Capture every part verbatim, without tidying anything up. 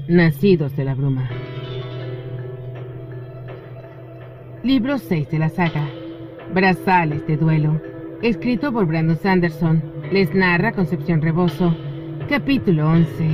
Nacidos de la bruma. Libro seis de la saga, Brazales de duelo. Escrito por Brandon Sanderson. Les narra Concepción Rebozo. Capítulo once.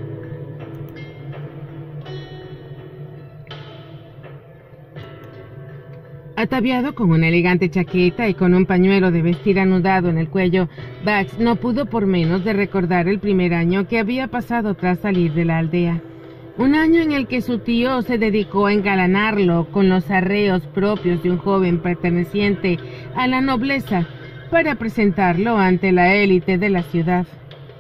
Ataviado con una elegante chaqueta y con un pañuelo de vestir anudado en el cuello, Bugs no pudo por menos de recordar el primer año que había pasado tras salir de la aldea. Un año en el que su tío se dedicó a engalanarlo con los arreos propios de un joven perteneciente a la nobleza para presentarlo ante la élite de la ciudad.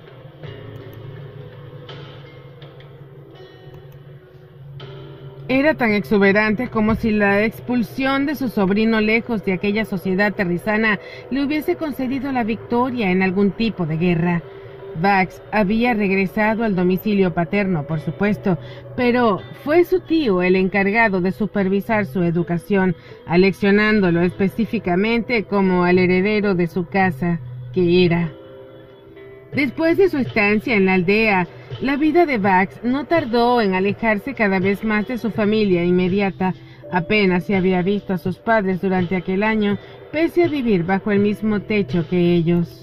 Era tan exuberante como si la expulsión de su sobrino lejos de aquella sociedad terrisana le hubiese concedido la victoria en algún tipo de guerra. Bugs había regresado al domicilio paterno, por supuesto, pero fue su tío el encargado de supervisar su educación, aleccionándolo específicamente como al heredero de su casa, que era. Después de su estancia en la aldea, la vida de Bugs no tardó en alejarse cada vez más de su familia inmediata. Apenas se había visto a sus padres durante aquel año, pese a vivir bajo el mismo techo que ellos.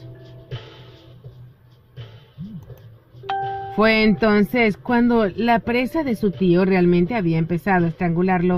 Fue entonces cuando la presa de su tío realmente había empezado a estrangularlo.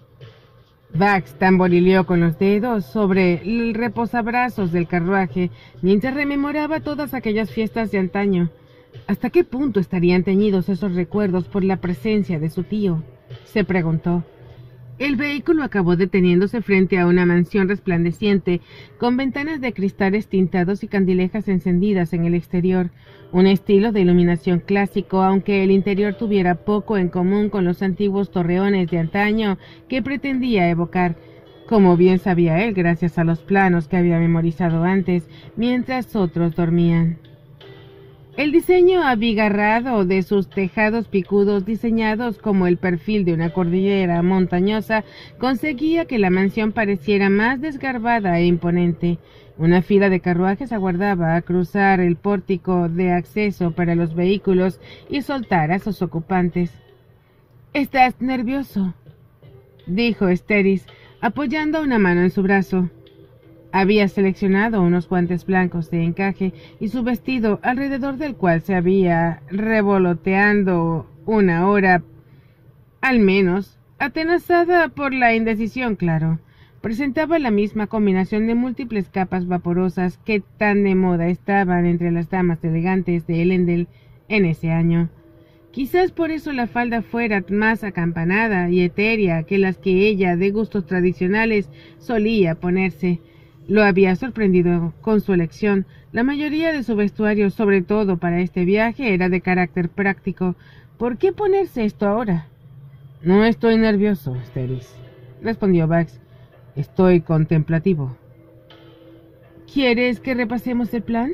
Bugs tamborileó con los dedos sobre el reposabrazos del carruaje mientras rememoraba todas aquellas fiestas de antaño. ¿Hasta qué punto estarían teñidos esos recuerdos por la presencia de su tío?, se preguntó. El vehículo acabó deteniéndose frente a una mansión resplandeciente, con ventanas de cristales tintados y candilejas encendidas en el exterior, un estilo de iluminación clásico, aunque el interior tuviera poco en común con los antiguos torreones de antaño que pretendía evocar, como bien sabía él gracias a los planos que había memorizado antes, mientras otros dormían. El diseño abigarrado de sus tejados picudos, diseñados como el perfil de una cordillera montañosa, conseguía que la mansión pareciera más desgarbada e imponente. Una fila de carruajes aguardaba a cruzar el pórtico de acceso para los vehículos y soltar a sus ocupantes. «¿Estás nervioso?», dijo Esteris, apoyando una mano en su brazo. Había seleccionado unos guantes blancos de encaje y su vestido, alrededor del cual se había revoloteando una hora, al menos, atenazada por la indecisión, claro. Presentaba la misma combinación de múltiples capas vaporosas que tan de moda estaban entre las damas elegantes de Elendel en ese año. Quizás por eso la falda fuera más acampanada y etérea que las que ella, de gustos tradicionales, solía ponerse. Lo había sorprendido con su elección. La mayoría de su vestuario, sobre todo para este viaje, era de carácter práctico. ¿Por qué ponerse esto ahora? «No estoy nervioso, Esteris», respondió Bugs. «Estoy contemplativo». «¿Quieres que repasemos el plan?»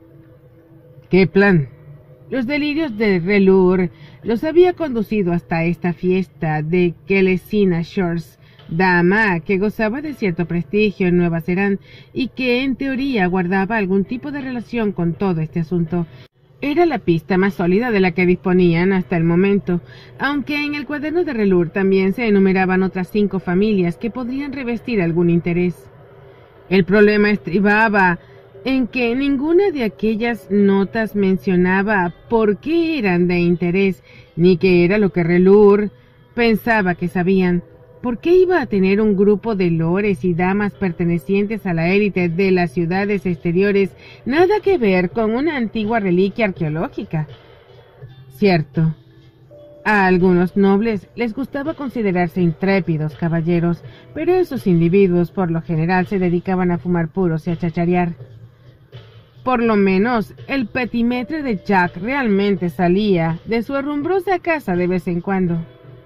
«¿Qué plan?» Los delirios de Relur los había conducido hasta esta fiesta de Kelesina Shores, dama que gozaba de cierto prestigio en Nueva Serán y que en teoría guardaba algún tipo de relación con todo este asunto. Era la pista más sólida de la que disponían hasta el momento, aunque en el cuaderno de Relur también se enumeraban otras cinco familias que podrían revestir algún interés. El problema estribaba en que ninguna de aquellas notas mencionaba por qué eran de interés, ni qué era lo que Relur pensaba que sabían. ¿Por qué iba a tener un grupo de lores y damas pertenecientes a la élite de las ciudades exteriores nada que ver con una antigua reliquia arqueológica? Cierto, a algunos nobles les gustaba considerarse intrépidos caballeros, pero esos individuos por lo general se dedicaban a fumar puros y a chacharear. Por lo menos el petimetre de Jack realmente salía de su herrumbrosa casa de vez en cuando.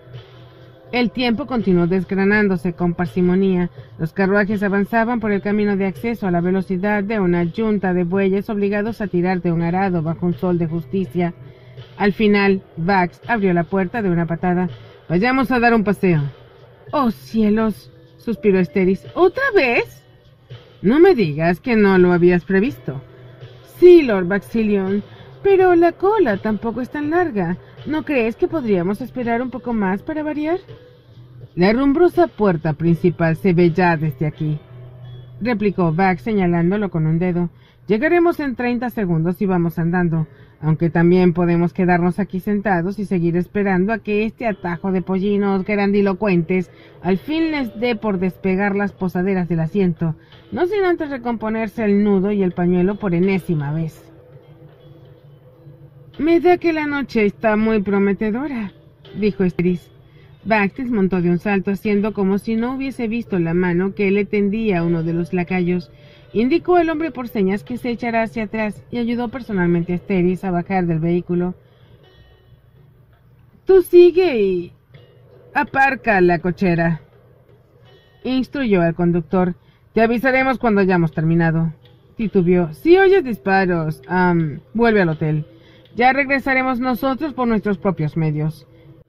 El tiempo continuó desgranándose con parsimonía. Los carruajes avanzaban por el camino de acceso a la velocidad de una yunta de bueyes obligados a tirar de un arado bajo un sol de justicia. Al final, Bugs abrió la puerta de una patada. «Vayamos a dar un paseo». «¡Oh, cielos!», suspiró Esteris. «¿Otra vez?». «No me digas que no lo habías previsto». «Sí, Lord Baxillion, pero la cola tampoco es tan larga. ¿No crees que podríamos esperar un poco más para variar? La rumbrosa puerta principal se ve ya desde aquí, replicó Bax señalándolo con un dedo. Llegaremos en treinta segundos y vamos andando, aunque también podemos quedarnos aquí sentados y seguir esperando a que este atajo de pollinos grandilocuentes al fin les dé por despegar las posaderas del asiento, no sin antes recomponerse el nudo y el pañuelo por enésima vez. Me da que la noche está muy prometedora, dijo Esteris. Bax desmontó de un salto haciendo como si no hubiese visto la mano que le tendía a uno de los lacayos. Indicó al hombre por señas que se echara hacia atrás y ayudó personalmente a Esteris a bajar del vehículo. Tú sigue y aparca la cochera, instruyó al conductor. Te avisaremos cuando hayamos terminado. Titubeó. Si oyes disparos, um, vuelve al hotel. Ya regresaremos nosotros por nuestros propios medios.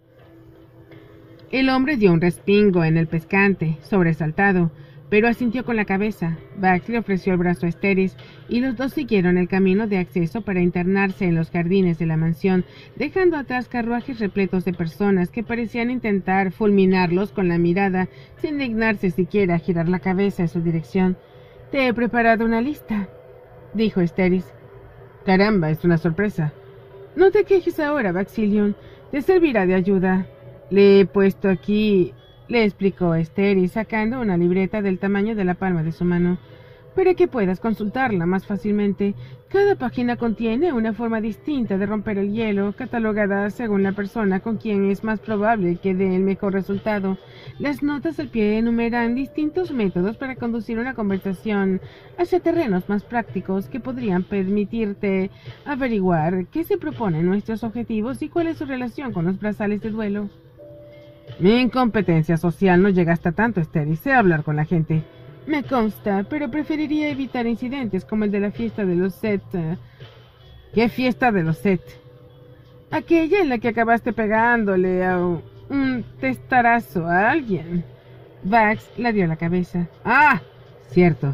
El hombre dio un respingo en el pescante, sobresaltado, pero asintió con la cabeza. Bax le ofreció el brazo a Esteris y los dos siguieron el camino de acceso para internarse en los jardines de la mansión, dejando atrás carruajes repletos de personas que parecían intentar fulminarlos con la mirada, sin dignarse siquiera a girar la cabeza en su dirección. Te he preparado una lista, dijo Esteris. Caramba, es una sorpresa. No te quejes ahora, Baxilion. Te servirá de ayuda. Le he puesto aquí, le explicó Esteris, sacando una libreta del tamaño de la palma de su mano, para que puedas consultarla más fácilmente. Cada página contiene una forma distinta de romper el hielo, catalogada según la persona con quien es más probable que dé el mejor resultado. Las notas al pie enumeran distintos métodos para conducir una conversación hacia terrenos más prácticos que podrían permitirte averiguar qué se proponen nuestros objetivos y cuál es su relación con los brazales de duelo. Mi incompetencia social no llega hasta tanto, Esteris. Sé hablar con la gente. Me consta, pero preferiría evitar incidentes como el de la fiesta de los Set. ¿Qué fiesta de los Set? Aquella en la que acabaste pegándole a un testarazo a alguien. Bax le dio la cabeza. Ah, cierto.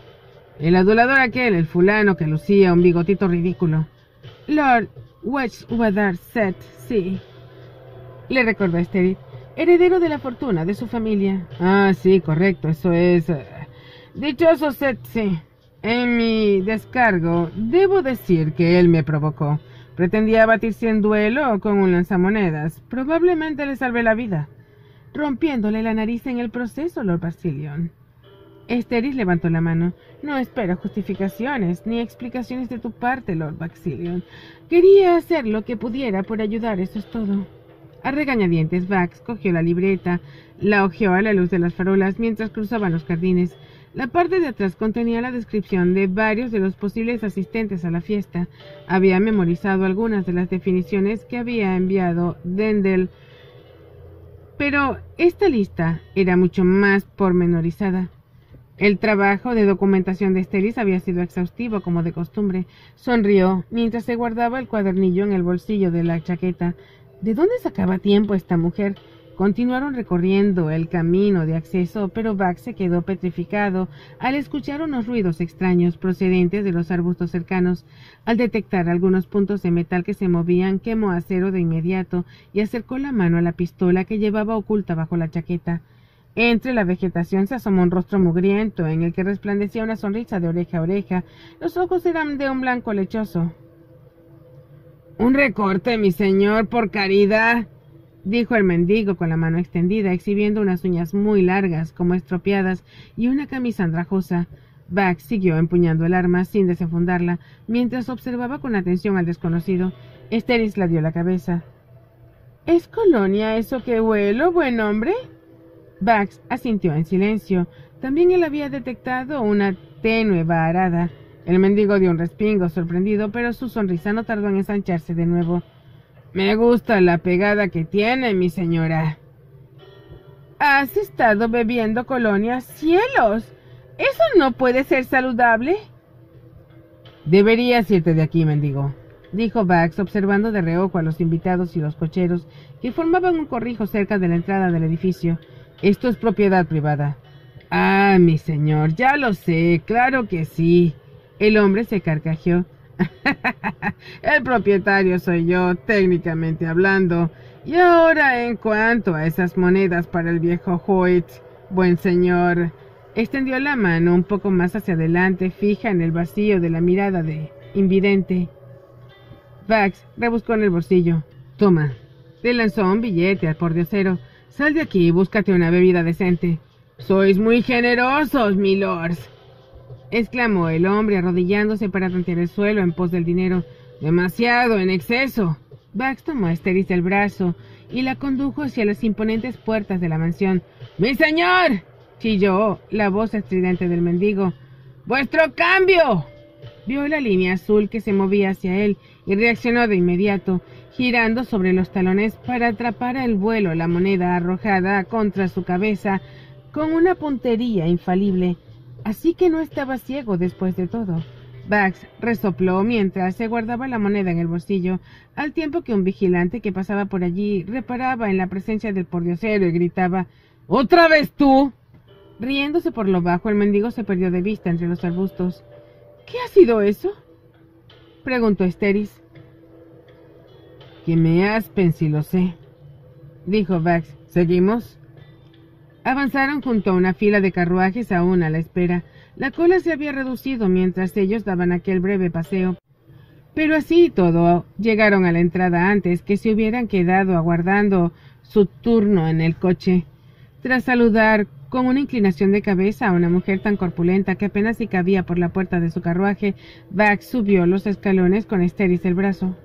El adulador aquel, el fulano que lucía un bigotito ridículo. Lord Wedgwadar Set, sí. Le recordó a Esteris. Heredero de la fortuna de su familia. Ah, sí, correcto, eso es... Uh, dichoso Set, sí. En mi descargo, debo decir que él me provocó. Pretendía batirse en duelo con un lanzamonedas. Probablemente le salvé la vida, rompiéndole la nariz en el proceso, Lord Baxilion. Esteris levantó la mano. No espero justificaciones ni explicaciones de tu parte, Lord Baxilion. Quería hacer lo que pudiera por ayudar, eso es todo. A regañadientes, Bax cogió la libreta, la hojeó a la luz de las farolas mientras cruzaban los jardines. La parte de atrás contenía la descripción de varios de los posibles asistentes a la fiesta. Había memorizado algunas de las definiciones que había enviado Dendel, pero esta lista era mucho más pormenorizada. El trabajo de documentación de Esteris había sido exhaustivo, como de costumbre. Sonrió mientras se guardaba el cuadernillo en el bolsillo de la chaqueta. ¿De dónde sacaba tiempo esta mujer? Continuaron recorriendo el camino de acceso, pero Bax se quedó petrificado al escuchar unos ruidos extraños procedentes de los arbustos cercanos. Al detectar algunos puntos de metal que se movían, quemó acero de inmediato y acercó la mano a la pistola que llevaba oculta bajo la chaqueta. Entre la vegetación se asomó un rostro mugriento en el que resplandecía una sonrisa de oreja a oreja. Los ojos eran de un blanco lechoso. —Un recorte, mi señor, por caridad —dijo el mendigo con la mano extendida, exhibiendo unas uñas muy largas, como estropeadas, y una camisa andrajosa. Bax siguió empuñando el arma sin desenfundarla, mientras observaba con atención al desconocido. Esteris le dio la cabeza. —¿Es Colonia eso que huelo, buen hombre? Bax asintió en silencio. También él había detectado una tenue vaharada. El mendigo dio un respingo, sorprendido, pero su sonrisa no tardó en ensancharse de nuevo. —Me gusta la pegada que tiene, mi señora. —¿Has estado bebiendo Colonia? ¡Cielos! ¿Eso no puede ser saludable? —Deberías irte de aquí, mendigo —dijo Bax, observando de reojo a los invitados y los cocheros que formaban un corrijo cerca de la entrada del edificio. —Esto es propiedad privada. —Ah, mi señor, ya lo sé, claro que sí. El hombre se carcajeó. El propietario soy yo, técnicamente hablando. Y ahora, en cuanto a esas monedas para el viejo Hoyt, buen señor, extendió la mano un poco más hacia adelante, fija en el vacío de la mirada de invidente. Bax rebuscó en el bolsillo. Toma. Le lanzó un billete al pordiosero. Sal de aquí y búscate una bebida decente. Sois muy generosos, milords, exclamó el hombre arrodillándose para tantear el suelo en pos del dinero. Demasiado, en exceso. Bax tomó a Asteris del brazo y la condujo hacia las imponentes puertas de la mansión. ¡Mi señor!, chilló la voz estridente del mendigo. ¡Vuestro cambio! Vio la línea azul que se movía hacia él y reaccionó de inmediato, girando sobre los talones para atrapar al vuelo la moneda arrojada contra su cabeza con una puntería infalible. Así que no estaba ciego después de todo. Bax resopló mientras se guardaba la moneda en el bolsillo, al tiempo que un vigilante que pasaba por allí reparaba en la presencia del pordiosero y gritaba: «¡Otra vez tú!». Riéndose por lo bajo, el mendigo se perdió de vista entre los arbustos. «¿Qué ha sido eso?», preguntó Asteris. «Que me aspen si lo sé», dijo Bax. «¿Seguimos?». Avanzaron junto a una fila de carruajes aún a la espera. La cola se había reducido mientras ellos daban aquel breve paseo. Pero así y todo, llegaron a la entrada antes que se hubieran quedado aguardando su turno en el coche. Tras saludar con una inclinación de cabeza a una mujer tan corpulenta que apenas si cabía por la puerta de su carruaje, Bax subió los escalones con Asteris el brazo.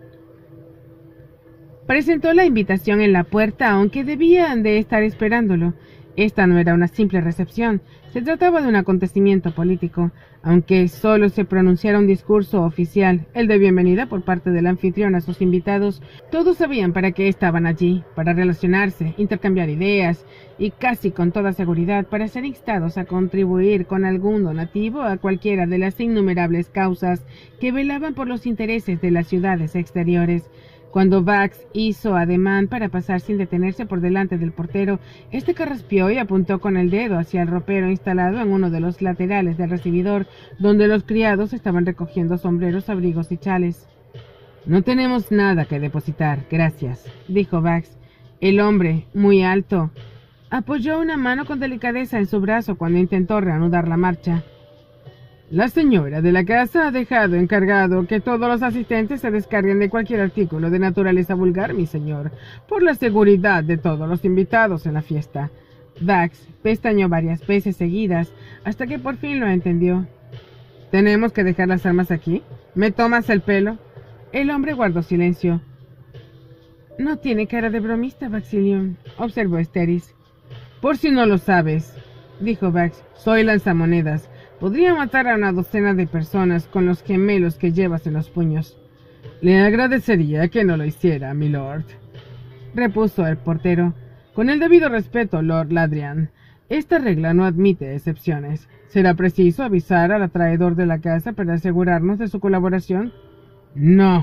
Presentó la invitación en la puerta, aunque debían de estar esperándolo. Esta no era una simple recepción, se trataba de un acontecimiento político, aunque solo se pronunciara un discurso oficial, el de bienvenida por parte del anfitrión a sus invitados. Todos sabían para qué estaban allí, para relacionarse, intercambiar ideas, y casi con toda seguridad para ser instados a contribuir con algún donativo a cualquiera de las innumerables causas que velaban por los intereses de las ciudades exteriores. Cuando Bax hizo ademán para pasar sin detenerse por delante del portero, este carraspeó y apuntó con el dedo hacia el ropero instalado en uno de los laterales del recibidor, donde los criados estaban recogiendo sombreros, abrigos y chales. «No tenemos nada que depositar, gracias», dijo Bax. El hombre, muy alto, apoyó una mano con delicadeza en su brazo cuando intentó reanudar la marcha. «La señora de la casa ha dejado encargado que todos los asistentes se descarguen de cualquier artículo de naturaleza vulgar, mi señor, por la seguridad de todos los invitados en la fiesta». Bax pestañeó varias veces seguidas hasta que por fin lo entendió. «¿Tenemos que dejar las armas aquí? ¿Me tomas el pelo?». El hombre guardó silencio. «No tiene cara de bromista, Baxilión», observó Asteris. «Por si no lo sabes», dijo Bax, «soy lanzamonedas. Podría matar a una docena de personas con los gemelos que llevas en los puños». «Le agradecería que no lo hiciera, milord», repuso el portero. «Con el debido respeto, Lord Ladrian, esta regla no admite excepciones. ¿Será preciso avisar al atraedor de la casa para asegurarnos de su colaboración?» «No».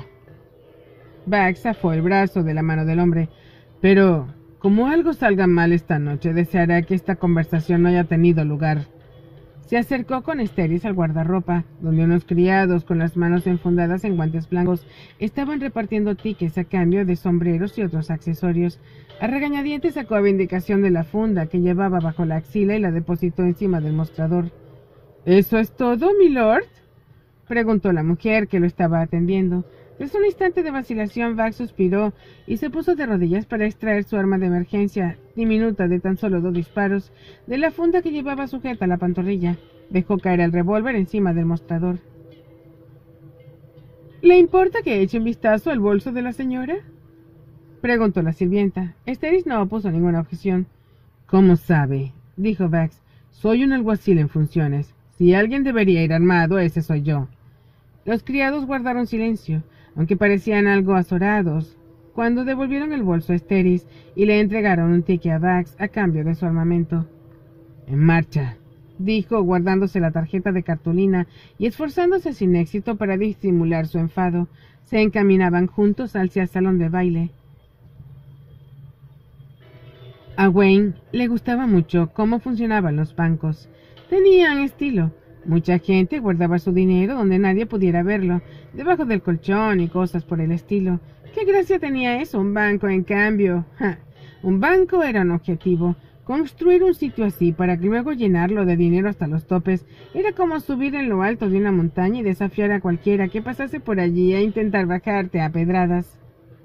Bax zafó el brazo de la mano del hombre. «Pero, como algo salga mal esta noche, deseará que esta conversación no haya tenido lugar». Se acercó con Asteris al guardarropa, donde unos criados con las manos enfundadas en guantes blancos estaban repartiendo tickets a cambio de sombreros y otros accesorios. A regañadientes sacó a vindicación de la funda que llevaba bajo la axila y la depositó encima del mostrador. «¿Eso es todo, milord?», preguntó la mujer que lo estaba atendiendo. Tras un instante de vacilación, Bax suspiró y se puso de rodillas para extraer su arma de emergencia, diminuta de tan solo dos disparos, de la funda que llevaba sujeta a la pantorrilla. Dejó caer el revólver encima del mostrador. «¿Le importa que eche un vistazo al bolso de la señora?», preguntó la sirvienta. Asteris no opuso ninguna objeción. «¿Cómo sabe?», dijo Bax. «Soy un alguacil en funciones. Si alguien debería ir armado, ese soy yo». Los criados guardaron silencio, aunque parecían algo azorados, cuando devolvieron el bolso a Asteris y le entregaron un ticket a Bax a cambio de su armamento. «En marcha», dijo, guardándose la tarjeta de cartulina y esforzándose sin éxito para disimular su enfado. Se encaminaban juntos hacia el salón de baile. A Wayne le gustaba mucho cómo funcionaban los bancos. Tenían estilo. Mucha gente guardaba su dinero donde nadie pudiera verlo, debajo del colchón y cosas por el estilo. ¿Qué gracia tenía eso? Un banco, en cambio. ¡Ja! Un banco era un objetivo. Construir un sitio así para luego llenarlo de dinero hasta los topes era como subir en lo alto de una montaña y desafiar a cualquiera que pasase por allí a intentar bajarte a pedradas.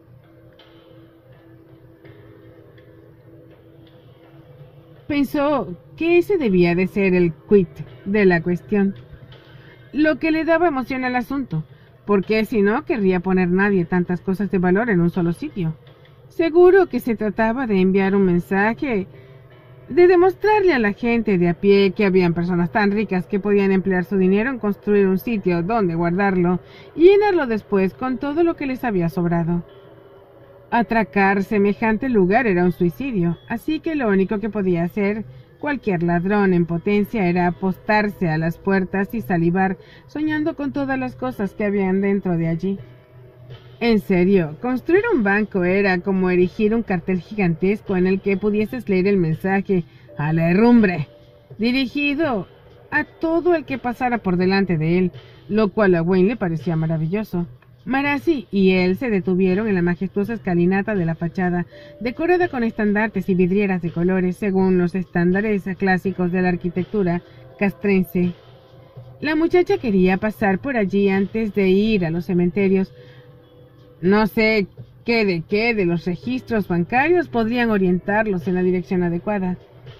Pensó que ese debía de ser el quid de la cuestión, lo que le daba emoción al asunto, porque si no querría poner nadie tantas cosas de valor en un solo sitio. Seguro que se trataba de enviar un mensaje, de demostrarle a la gente de a pie que habían personas tan ricas que podían emplear su dinero en construir un sitio donde guardarlo y llenarlo después con todo lo que les había sobrado. Atracar semejante lugar era un suicidio, así que lo único que podía hacer cualquier ladrón en potencia era apostarse a las puertas y salivar, soñando con todas las cosas que habían dentro de allí. En serio, construir un banco era como erigir un cartel gigantesco en el que pudieses leer el mensaje a la herrumbre, dirigido a todo el que pasara por delante de él, lo cual a Wayne le parecía maravilloso. Marasi y él se detuvieron en la majestuosa escalinata de la fachada, decorada con estandartes y vidrieras de colores según los estándares clásicos de la arquitectura castrense. La muchacha quería pasar por allí antes de ir a los cementerios. No sé qué de qué de los registros bancarios podrían orientarlos en la dirección adecuada.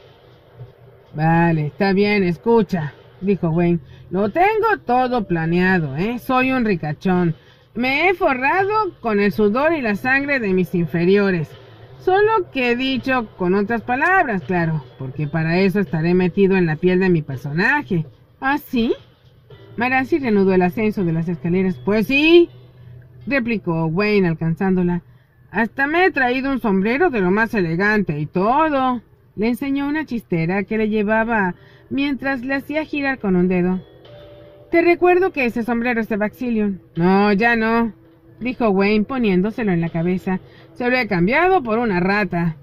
Vale, está bien, escucha, dijo Wayne. Lo tengo todo planeado, ¿eh? Soy un ricachón. Me he forrado con el sudor y la sangre de mis inferiores. Solo que he dicho con otras palabras, claro, porque para eso estaré metido en la piel de mi personaje. ¿Ah, sí? Marasi reanudó el ascenso de las escaleras. Pues sí, replicó Wayne alcanzándola. Hasta me he traído un sombrero de lo más elegante y todo. Le enseñó una chistera que le llevaba mientras le hacía girar con un dedo. Te recuerdo que ese sombrero es de Baxillion. No, ya no, dijo Wayne poniéndoselo en la cabeza. Se lo he cambiado por una rata.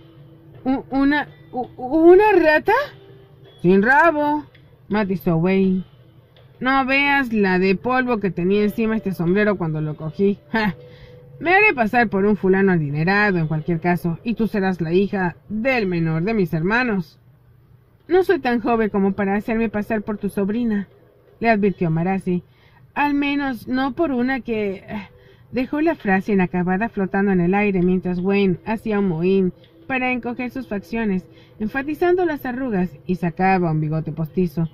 ¿Una... una rata? Sin rabo, matizó Wayne. No veas la de polvo que tenía encima este sombrero cuando lo cogí. ¡Ja! Me haré pasar por un fulano adinerado en cualquier caso, y tú serás la hija del menor de mis hermanos. No soy tan joven como para hacerme pasar por tu sobrina, le advirtió Marasi. Al menos no por una que... Dejó la frase inacabada flotando en el aire mientras Wayne hacía un mohín para encoger sus facciones, enfatizando las arrugas, y sacaba un bigote postizo.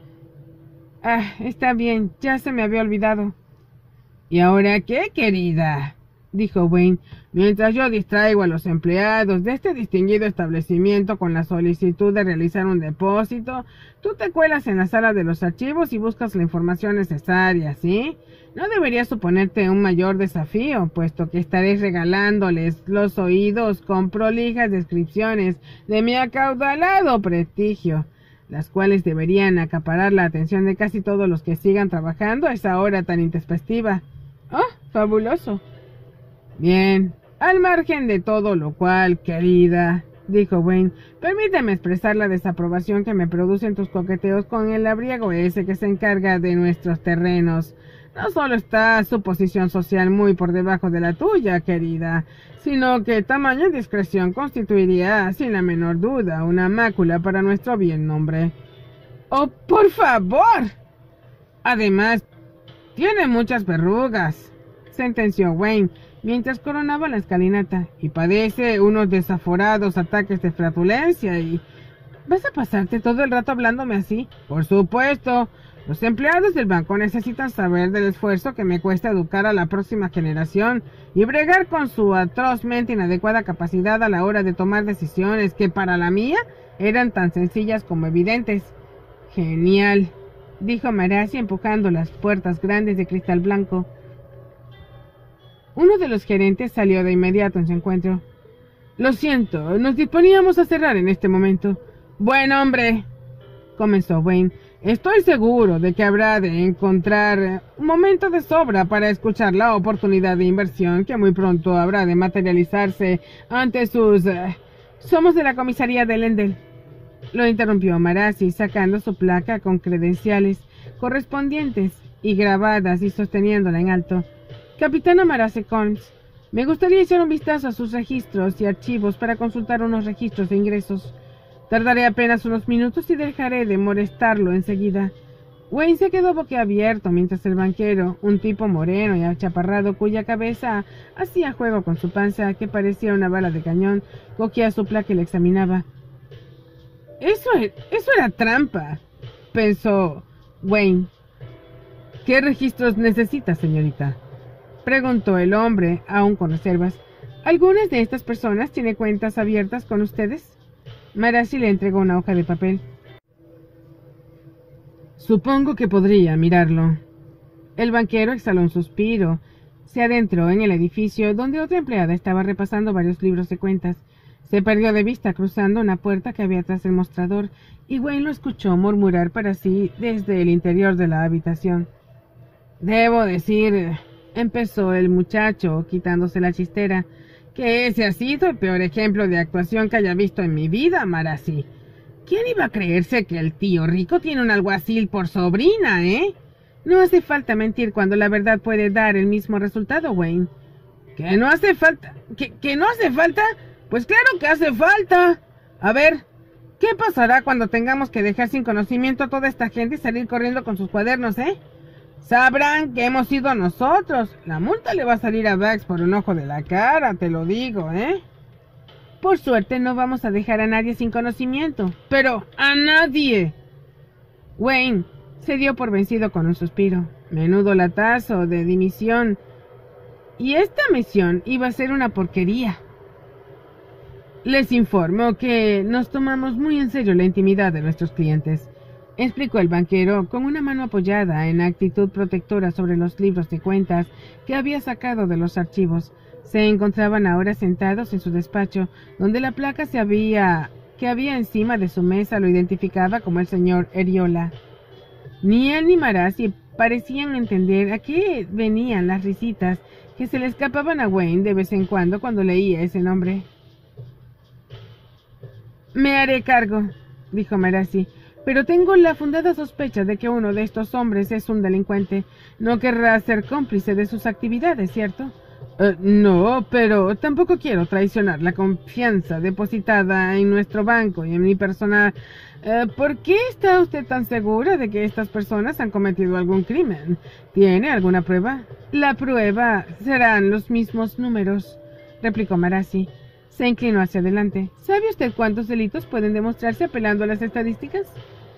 Ah, está bien, ya se me había olvidado. ¿Y ahora qué, querida?, dijo Wayne, mientras yo distraigo a los empleados de este distinguido establecimiento con la solicitud de realizar un depósito, tú te cuelas en la sala de los archivos y buscas la información necesaria, ¿sí? No debería suponerte un mayor desafío, puesto que estaréis regalándoles los oídos con prolijas descripciones de mi acaudalado prestigio, las cuales deberían acaparar la atención de casi todos los que sigan trabajando a esa hora tan intempestiva. ¡Oh, fabuloso! Bien, al margen de todo lo cual, querida, dijo Wayne, permíteme expresar la desaprobación que me producen tus coqueteos con el labriego ese que se encarga de nuestros terrenos. No solo está su posición social muy por debajo de la tuya, querida, sino que tamaña discreción constituiría, sin la menor duda, una mácula para nuestro bien nombre. ¡Oh, por favor! Además, tiene muchas verrugas, sentenció Wayne, mientras coronaba la escalinata, y padece unos desaforados ataques de flatulencia y... ¿Vas a pasarte todo el rato hablándome así? Por supuesto. Los empleados del banco necesitan saber del esfuerzo que me cuesta educar a la próxima generación y bregar con su atrozmente inadecuada capacidad a la hora de tomar decisiones que para la mía eran tan sencillas como evidentes. Genial, dijo Marasi empujando las puertas grandes de cristal blanco. Uno de los gerentes salió de inmediato en su encuentro. Lo siento, nos disponíamos a cerrar en este momento. Buen hombre, comenzó Wayne. Estoy seguro de que habrá de encontrar un momento de sobra para escuchar la oportunidad de inversión que muy pronto habrá de materializarse ante sus... Uh, somos de la comisaría de Lendel. Lo interrumpió Marasi, sacando su placa con credenciales correspondientes y grabadas y sosteniéndola en alto. Capitana Marasi Collins, me gustaría echar un vistazo a sus registros y archivos para consultar unos registros de ingresos. Tardaré apenas unos minutos y dejaré de molestarlo enseguida. Wayne se quedó boquiabierto mientras el banquero, un tipo moreno y achaparrado cuya cabeza hacía juego con su panza, que parecía una bala de cañón, cogía su placa y la examinaba. Eso, eso era trampa, pensó Wayne. ¿Qué registros necesita, señorita?, preguntó el hombre, aún con reservas. ¿Algunas de estas personas tiene cuentas abiertas con ustedes? Marasi le entregó una hoja de papel. Supongo que podría mirarlo. El banquero exhaló un suspiro. Se adentró en el edificio, donde otra empleada estaba repasando varios libros de cuentas. Se perdió de vista cruzando una puerta que había tras el mostrador, y Wayne lo escuchó murmurar para sí desde el interior de la habitación. Debo decir, empezó el muchacho, quitándose la chistera, que ese ha sido el peor ejemplo de actuación que haya visto en mi vida, Marasi. ¿Quién iba a creerse que el tío rico tiene un alguacil por sobrina, eh? No hace falta mentir cuando la verdad puede dar el mismo resultado, Wayne. ¿Que no hace falta? ¿Que, que no hace falta? Pues claro que hace falta. A ver, ¿qué pasará cuando tengamos que dejar sin conocimiento a toda esta gente y salir corriendo con sus cuadernos, eh? Sabrán que hemos sido nosotros. La multa le va a salir a Bax por un ojo de la cara, te lo digo, ¿eh? Por suerte no vamos a dejar a nadie sin conocimiento. Pero, ¡a nadie! Wayne se dio por vencido con un suspiro. Menudo latazo de dimisión. Y esta misión iba a ser una porquería. Les informo que nos tomamos muy en serio la intimidad de nuestros clientes, explicó el banquero con una mano apoyada en actitud protectora sobre los libros de cuentas que había sacado de los archivos. Se encontraban ahora sentados en su despacho, donde la placa se había, que había encima de su mesa lo identificaba como el señor Eriola. Ni él ni Marasi parecían entender a qué venían las risitas que se le escapaban a Wayne de vez en cuando cuando leía ese nombre. Me haré cargo, dijo Marasi, pero tengo la fundada sospecha de que uno de estos hombres es un delincuente. No querrá ser cómplice de sus actividades, ¿cierto? Uh, no, pero tampoco quiero traicionar la confianza depositada en nuestro banco y en mi persona. Uh, ¿Por qué está usted tan segura de que estas personas han cometido algún crimen? ¿Tiene alguna prueba? La prueba serán los mismos números, replicó Marasi. Se inclinó hacia adelante. ¿Sabe usted cuántos delitos pueden demostrarse apelando a las estadísticas?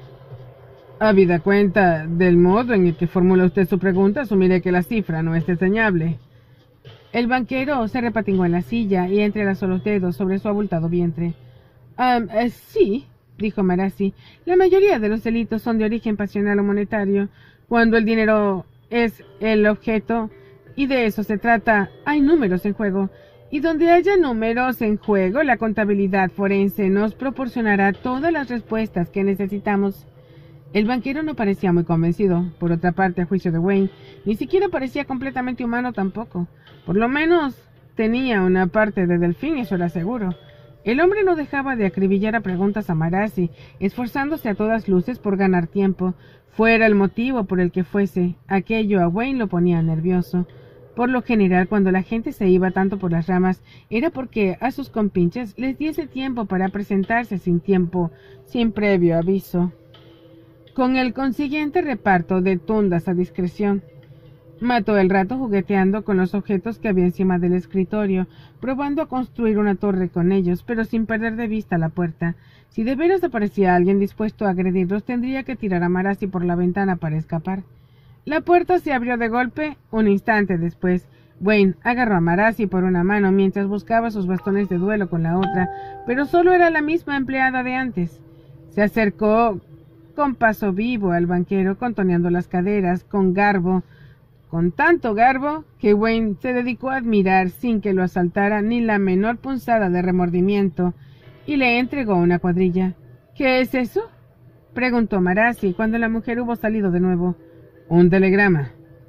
Habida cuenta del modo en el que formula usted su pregunta, asumiré que la cifra no es enseñable. El banquero se repatingó en la silla y entrelazó los dedos sobre su abultado vientre. Um, eh, sí, dijo Marasi, la mayoría de los delitos son de origen pasional o monetario. Cuando el dinero es el objeto, y de eso se trata, hay números en juego. Y donde haya números en juego, la contabilidad forense nos proporcionará todas las respuestas que necesitamos. El banquero no parecía muy convencido. Por otra parte, a juicio de Wayne, ni siquiera parecía completamente humano tampoco. Por lo menos tenía una parte de delfín, eso era seguro. El hombre no dejaba de acribillar a preguntas a Marasi, esforzándose a todas luces por ganar tiempo. Fuera el motivo por el que fuese, aquello a Wayne lo ponía nervioso. Por lo general, cuando la gente se iba tanto por las ramas, era porque a sus compinches les diese tiempo para presentarse sin tiempo, sin previo aviso, con el consiguiente reparto de tundas a discreción. Mató el rato jugueteando con los objetos que había encima del escritorio, probando a construir una torre con ellos, pero sin perder de vista la puerta. Si de veras aparecía alguien dispuesto a agredirlos, tendría que tirar a Marasi por la ventana para escapar. La puerta se abrió de golpe. Un instante después, Wayne agarró a Marasi por una mano mientras buscaba sus bastones de duelo con la otra, pero solo era la misma empleada de antes. Se acercó con paso vivo al banquero, contoneando las caderas, con garbo, con tanto garbo que Wayne se dedicó a admirar sin que lo asaltara ni la menor punzada de remordimiento, y le entregó una cuadrilla. ¿Qué es eso?, preguntó Marasi cuando la mujer hubo salido de nuevo. Un telegrama.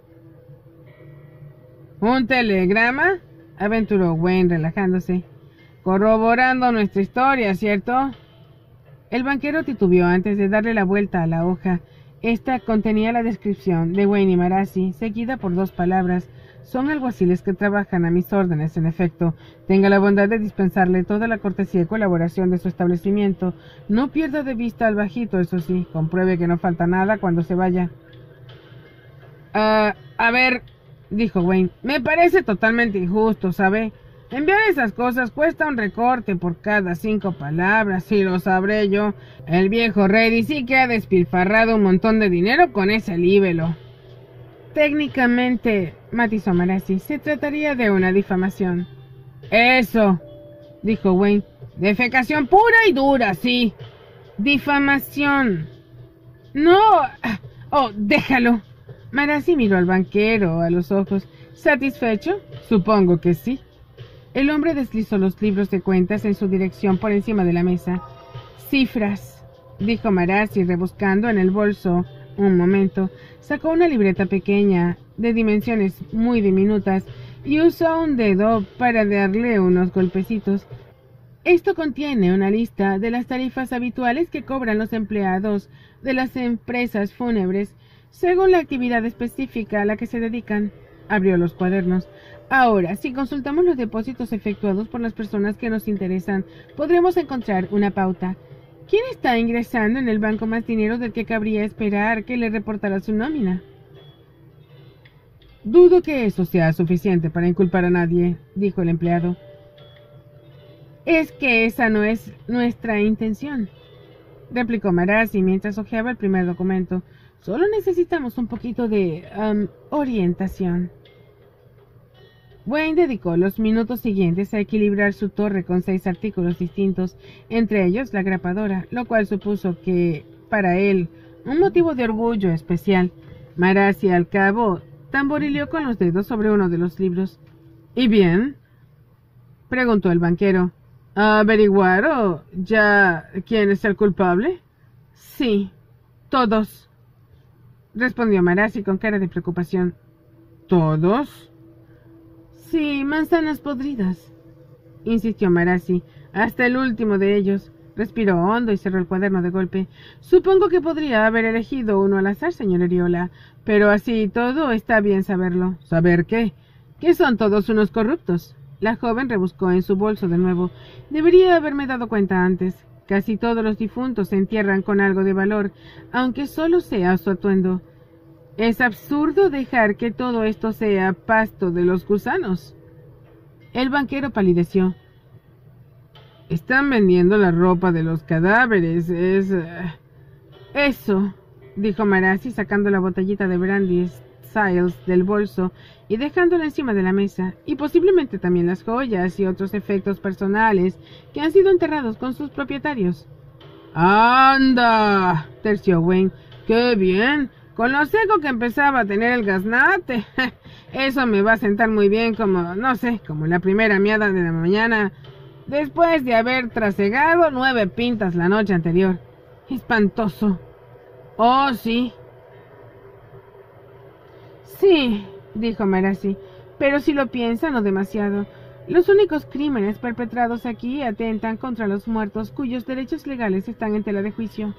¿Un telegrama?, aventuró Wayne relajándose. Corroborando nuestra historia, ¿cierto? El banquero titubeó antes de darle la vuelta a la hoja. Esta contenía la descripción de Wayne y Marassi, seguida por dos palabras. Son alguaciles que trabajan a mis órdenes, en efecto. Tenga la bondad de dispensarle toda la cortesía y colaboración de su establecimiento. No pierda de vista al bajito, eso sí. Compruebe que no falta nada cuando se vaya. Ah, a ver, dijo Wayne, me parece totalmente injusto, ¿sabe? Enviar esas cosas cuesta un recorte por cada cinco palabras, y lo sabré yo. El viejo Reddy sí que ha despilfarrado un montón de dinero con ese libelo. Técnicamente, matizó Marassi, se trataría de una difamación. Eso, dijo Wayne, defecación pura y dura, sí. Difamación. No. Oh, déjalo. Marassi miró al banquero a los ojos. ¿Satisfecho? Supongo que sí. El hombre deslizó los libros de cuentas en su dirección por encima de la mesa. Cifras, dijo Marassi, rebuscando en el bolso. Un momento, sacó una libreta pequeña, de dimensiones muy diminutas, y usó un dedo para darle unos golpecitos. Esto contiene una lista de las tarifas habituales que cobran los empleados de las empresas fúnebres, según la actividad específica a la que se dedican. Abrió los cuadernos. Ahora, si consultamos los depósitos efectuados por las personas que nos interesan, podremos encontrar una pauta. ¿Quién está ingresando en el banco más dinero del que cabría esperar que le reportara su nómina? Dudo que eso sea suficiente para inculpar a nadie, dijo el empleado. Es que esa no es nuestra intención, replicó Marassi mientras hojeaba el primer documento. Solo necesitamos un poquito de um, orientación. Wayne dedicó los minutos siguientes a equilibrar su torre con seis artículos distintos, entre ellos la grapadora, lo cual supuso que, para él, un motivo de orgullo especial. Marassi, al cabo, tamborileó con los dedos sobre uno de los libros. ¿Y bien?, preguntó el banquero. ¿Averiguaron ya quién es el culpable? Sí, todos, respondió Marassi con cara de preocupación. ¿Todos? Sí, manzanas podridas, insistió Marassi. Hasta el último de ellos. Respiró hondo y cerró el cuaderno de golpe. Supongo que podría haber elegido uno al azar, señor Ariola, pero así y todo está bien saberlo. ¿Saber qué? Que son todos unos corruptos. La joven rebuscó en su bolso de nuevo. Debería haberme dado cuenta antes. Casi todos los difuntos se entierran con algo de valor, aunque solo sea su atuendo. Es absurdo dejar que todo esto sea pasto de los gusanos. El banquero palideció. Están vendiendo la ropa de los cadáveres, es... Uh... Eso, dijo Marassi sacando la botellita de brandy Styles del bolso y dejándola encima de la mesa, y posiblemente también las joyas y otros efectos personales que han sido enterrados con sus propietarios. ¡Anda!, terció Wayne. ¡Qué bien! Con lo seco que empezaba a tener el gaznate. Eso me va a sentar muy bien como, no sé, como la primera miada de la mañana, después de haber trasegado nueve pintas la noche anterior. Espantoso. Oh, sí. Sí, dijo Marassi, pero si lo piensa, no demasiado. Los únicos crímenes perpetrados aquí atentan contra los muertos cuyos derechos legales están en tela de juicio.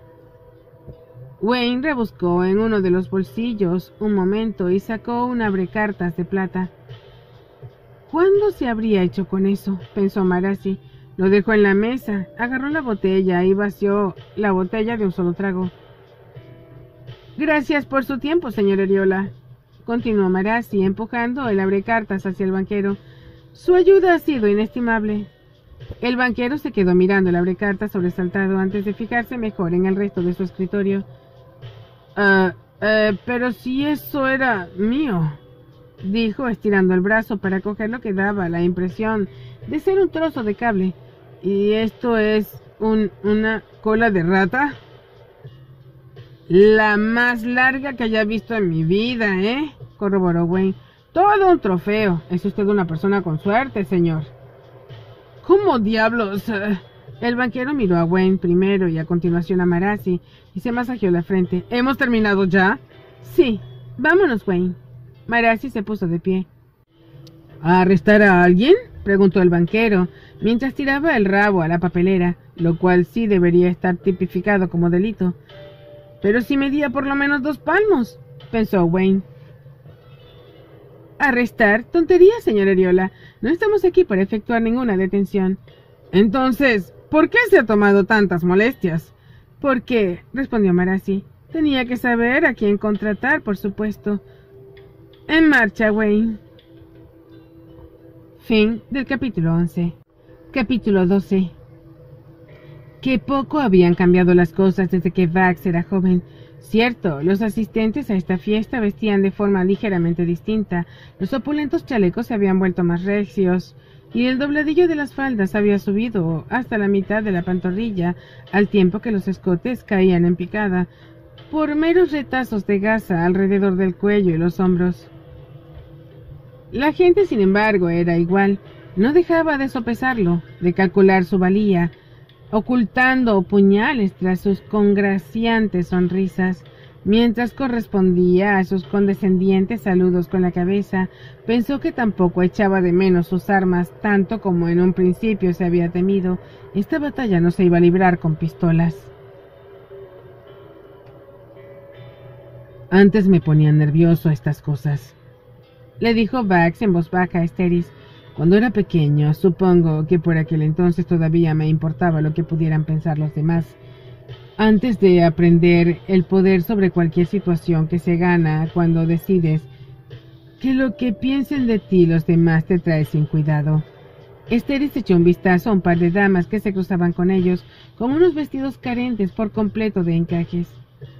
Wayne rebuscó en uno de los bolsillos un momento y sacó un abrecartas de plata. ¿Cuándo se habría hecho con eso?, pensó Marassi. Lo dejó en la mesa, agarró la botella y vació la botella de un solo trago. Gracias por su tiempo, señor Ariola, continuó Marassi, empujando el abrecartas hacia el banquero. Su ayuda ha sido inestimable. El banquero se quedó mirando el abrecartas sobresaltado antes de fijarse mejor en el resto de su escritorio. Ah, uh, uh, pero si eso era mío, dijo, estirando el brazo para coger lo que daba la impresión de ser un trozo de cable. ¿Y esto es un, una cola de rata? La más larga que haya visto en mi vida, ¿eh?, corroboró Wayne. Todo un trofeo. Es usted una persona con suerte, señor. ¿Cómo diablos? El banquero miró a Wayne primero y a continuación a Marassi y se masajeó la frente. ¿Hemos terminado ya? Sí. Vámonos, Wayne. Marassi se puso de pie. ¿A arrestar a alguien? preguntó el banquero, mientras tiraba el rabo a la papelera, lo cual sí debería estar tipificado como delito. Pero si medía por lo menos dos palmos, pensó Wayne. ¿Arrestar? Tontería, señor Ariola. No estamos aquí para efectuar ninguna detención. Entonces, ¿por qué se ha tomado tantas molestias? Porque, respondió Marassi, tenía que saber a quién contratar, por supuesto. En marcha, Wayne. Fin del capítulo once. Capítulo doce. Qué poco habían cambiado las cosas desde que Bax era joven. Cierto, los asistentes a esta fiesta vestían de forma ligeramente distinta, los opulentos chalecos se habían vuelto más recios, y el dobladillo de las faldas había subido hasta la mitad de la pantorrilla, al tiempo que los escotes caían en picada, por meros retazos de gasa alrededor del cuello y los hombros. La gente, sin embargo, era igual, no dejaba de sopesarlo, de calcular su valía, ocultando puñales tras sus congraciantes sonrisas. Mientras correspondía a sus condescendientes saludos con la cabeza, pensó que tampoco echaba de menos sus armas tanto como en un principio se había temido. Esta batalla no se iba a librar con pistolas. Antes me ponían nervioso estas cosas, le dijo Bax en voz baja a Asteris. Cuando era pequeño, supongo que por aquel entonces todavía me importaba lo que pudieran pensar los demás. Antes de aprender el poder sobre cualquier situación que se gana cuando decides que lo que piensen de ti los demás te trae sin cuidado. Asteris echó un vistazo a un par de damas que se cruzaban con ellos, con unos vestidos carentes por completo de encajes.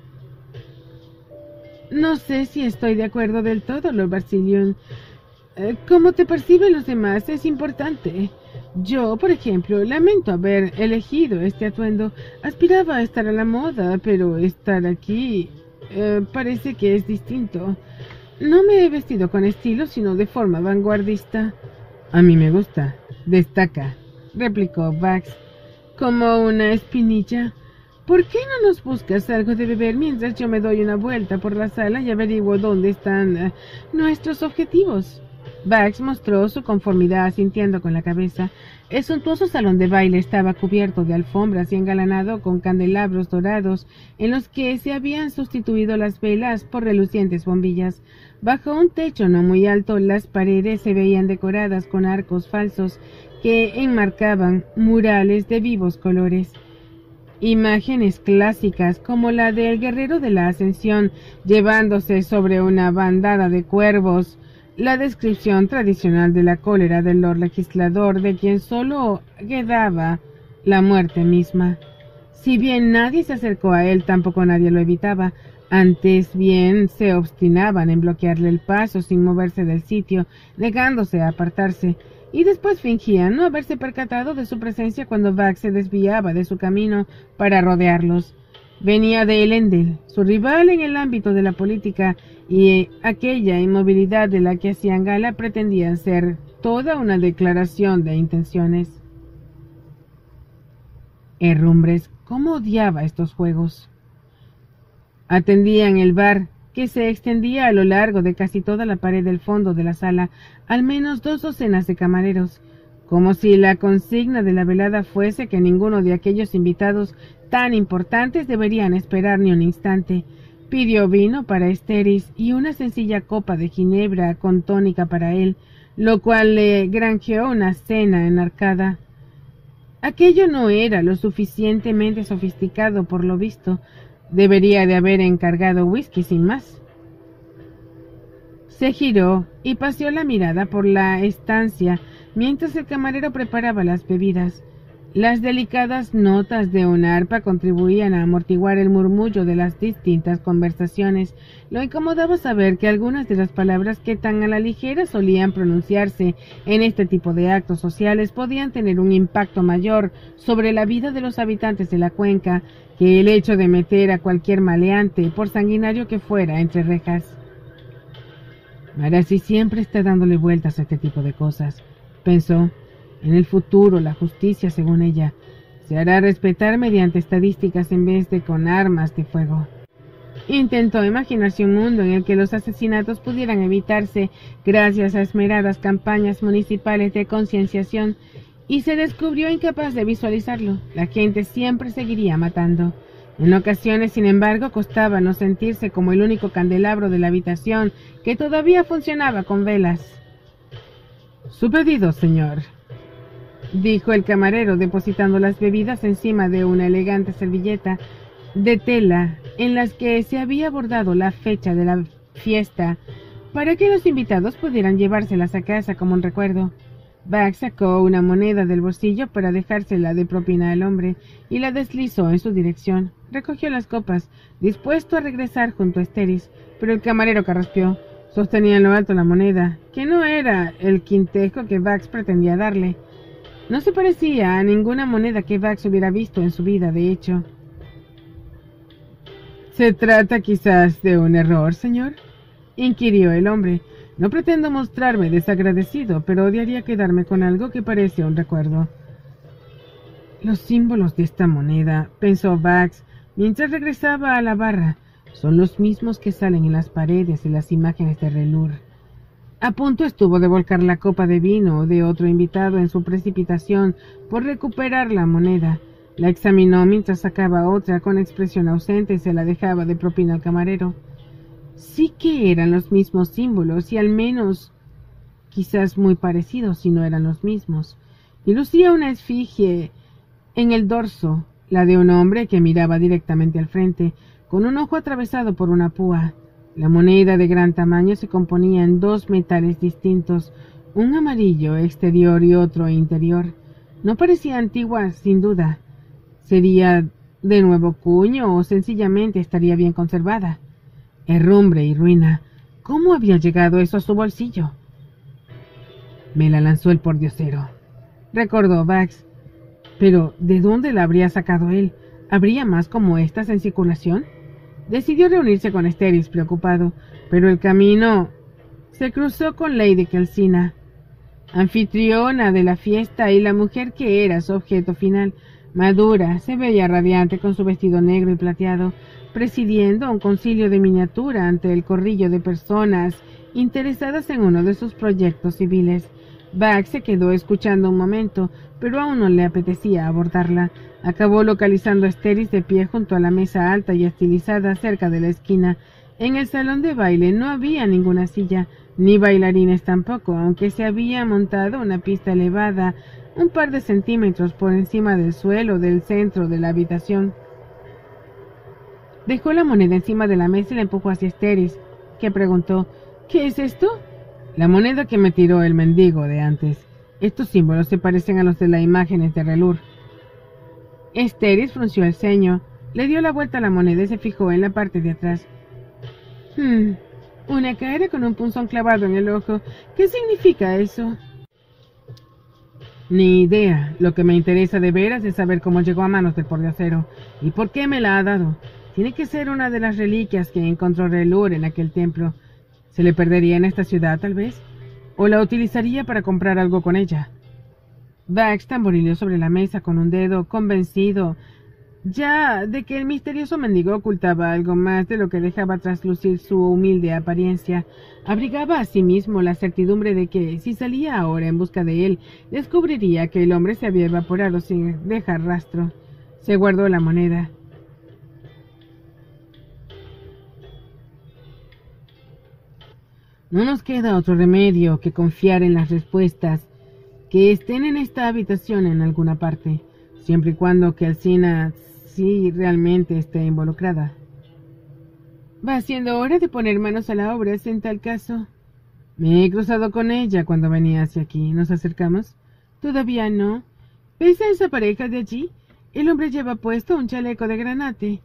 No sé si estoy de acuerdo del todo, Lord Barsilion. Cómo te perciben los demás es importante. Yo, por ejemplo, lamento haber elegido este atuendo. Aspiraba a estar a la moda, pero estar aquí eh, parece que es distinto. No me he vestido con estilo, sino de forma vanguardista. A mí me gusta. Destaca, replicó Bax, como una espinilla. ¿Por qué no nos buscas algo de beber mientras yo me doy una vuelta por la sala y averiguo dónde están uh, nuestros objetivos? Bax mostró su conformidad asintiendo con la cabeza. El suntuoso salón de baile estaba cubierto de alfombras y engalanado con candelabros dorados en los que se habían sustituido las velas por relucientes bombillas. Bajo un techo no muy alto, las paredes se veían decoradas con arcos falsos que enmarcaban murales de vivos colores. Imágenes clásicas como la del guerrero de la Ascensión llevándose sobre una bandada de cuervos, la descripción tradicional de la cólera del Lord Legislador, de quien solo quedaba la muerte misma. Si bien nadie se acercó a él, tampoco nadie lo evitaba. Antes bien se obstinaban en bloquearle el paso sin moverse del sitio, negándose a apartarse, y después fingían no haberse percatado de su presencia cuando Bax se desviaba de su camino para rodearlos. Venía de Elendil, su rival en el ámbito de la política, y aquella inmovilidad de la que hacían gala pretendía ser toda una declaración de intenciones. Herrumbres, cómo odiaba estos juegos. Atendían el bar, que se extendía a lo largo de casi toda la pared del fondo de la sala, al menos dos docenas de camareros, como si la consigna de la velada fuese que ninguno de aquellos invitados tan importantes deberían esperar ni un instante. Pidió vino para Asteris y una sencilla copa de ginebra con tónica para él, lo cual le granjeó una cena enarcada. Aquello no era lo suficientemente sofisticado por lo visto. Debería de haber encargado whisky sin más. Se giró y paseó la mirada por la estancia mientras el camarero preparaba las bebidas. Las delicadas notas de una arpa contribuían a amortiguar el murmullo de las distintas conversaciones. Lo incomodaba saber que algunas de las palabras que tan a la ligera solían pronunciarse en este tipo de actos sociales podían tener un impacto mayor sobre la vida de los habitantes de la cuenca que el hecho de meter a cualquier maleante, por sanguinario que fuera, entre rejas. Marassi siempre está dándole vueltas a este tipo de cosas, pensó. En el futuro, la justicia, según ella, se hará respetar mediante estadísticas en vez de con armas de fuego. Intentó imaginarse un mundo en el que los asesinatos pudieran evitarse gracias a esmeradas campañas municipales de concienciación y se descubrió incapaz de visualizarlo. La gente siempre seguiría matando. En ocasiones, sin embargo, costaba no sentirse como el único candelabro de la habitación que todavía funcionaba con velas. «Su pedido, señor», dijo el camarero, depositando las bebidas encima de una elegante servilleta de tela en las que se había bordado la fecha de la fiesta para que los invitados pudieran llevárselas a casa como un recuerdo. Bax sacó una moneda del bolsillo para dejársela de propina al hombre y la deslizó en su dirección. Recogió las copas, dispuesto a regresar junto a Esteris, pero el camarero carraspeó. Sostenía en lo alto la moneda, que no era el quintejo que Bax pretendía darle. No se parecía a ninguna moneda que Bax hubiera visto en su vida, de hecho. ¿Se trata quizás de un error, señor?, inquirió el hombre. No pretendo mostrarme desagradecido, pero odiaría quedarme con algo que parece un recuerdo. Los símbolos de esta moneda, pensó Bax mientras regresaba a la barra, son los mismos que salen en las paredes y las imágenes de Relur. A punto estuvo de volcar la copa de vino de otro invitado en su precipitación por recuperar la moneda. La examinó mientras sacaba otra con expresión ausente y se la dejaba de propina al camarero. Sí que eran los mismos símbolos y al menos quizás muy parecidos si no eran los mismos. Y lucía una esfinge en el dorso, la de un hombre que miraba directamente al frente, con un ojo atravesado por una púa. La moneda de gran tamaño se componía en dos metales distintos, un amarillo exterior y otro interior. No parecía antigua, sin duda. ¿Sería de nuevo cuño o sencillamente estaría bien conservada? Herrumbre y ruina. ¿Cómo había llegado eso a su bolsillo? Me la lanzó el pordiosero, recordó Bax. Pero, ¿de dónde la habría sacado él? ¿Habría más como estas en circulación? Decidió reunirse con Esteris, preocupado, pero el camino se cruzó con Lady Kelsina, anfitriona de la fiesta y la mujer que era su objeto final. Madura, se veía radiante con su vestido negro y plateado, presidiendo un concilio de miniatura ante el corrillo de personas interesadas en uno de sus proyectos civiles. Bax se quedó escuchando un momento, pero aún no le apetecía abordarla. Acabó localizando a Esteris de pie junto a la mesa alta y estilizada cerca de la esquina. En el salón de baile no había ninguna silla, ni bailarines tampoco, aunque se había montado una pista elevada un par de centímetros por encima del suelo del centro de la habitación. Dejó la moneda encima de la mesa y la empujó hacia Esteris, que preguntó, «¿Qué es esto?» «La moneda que me tiró el mendigo de antes. Estos símbolos se parecen a los de las imágenes de Relur». Esteris frunció el ceño, le dio la vuelta a la moneda y se fijó en la parte de atrás. «Hmm, una cara con un punzón clavado en el ojo. ¿Qué significa eso?» «Ni idea. Lo que me interesa de veras es saber cómo llegó a manos del pordiosero y por qué me la ha dado. Tiene que ser una de las reliquias que encontró Relur en aquel templo. ¿Se le perdería en esta ciudad, tal vez? ¿O la utilizaría para comprar algo con ella?» Bax tamborileó sobre la mesa con un dedo, convencido ya de que el misterioso mendigo ocultaba algo más de lo que dejaba traslucir su humilde apariencia. Abrigaba asimismo la certidumbre de que, si salía ahora en busca de él, descubriría que el hombre se había evaporado sin dejar rastro. Se guardó la moneda. No nos queda otro remedio que confiar en las respuestas que estén en esta habitación en alguna parte, siempre y cuando Kelsina sí realmente esté involucrada. Va siendo hora de poner manos a la obra, en tal caso. Me he cruzado con ella cuando venía hacia aquí. ¿Nos acercamos? Todavía no. ¿Ves a esa pareja de allí? El hombre lleva puesto un chaleco de granate.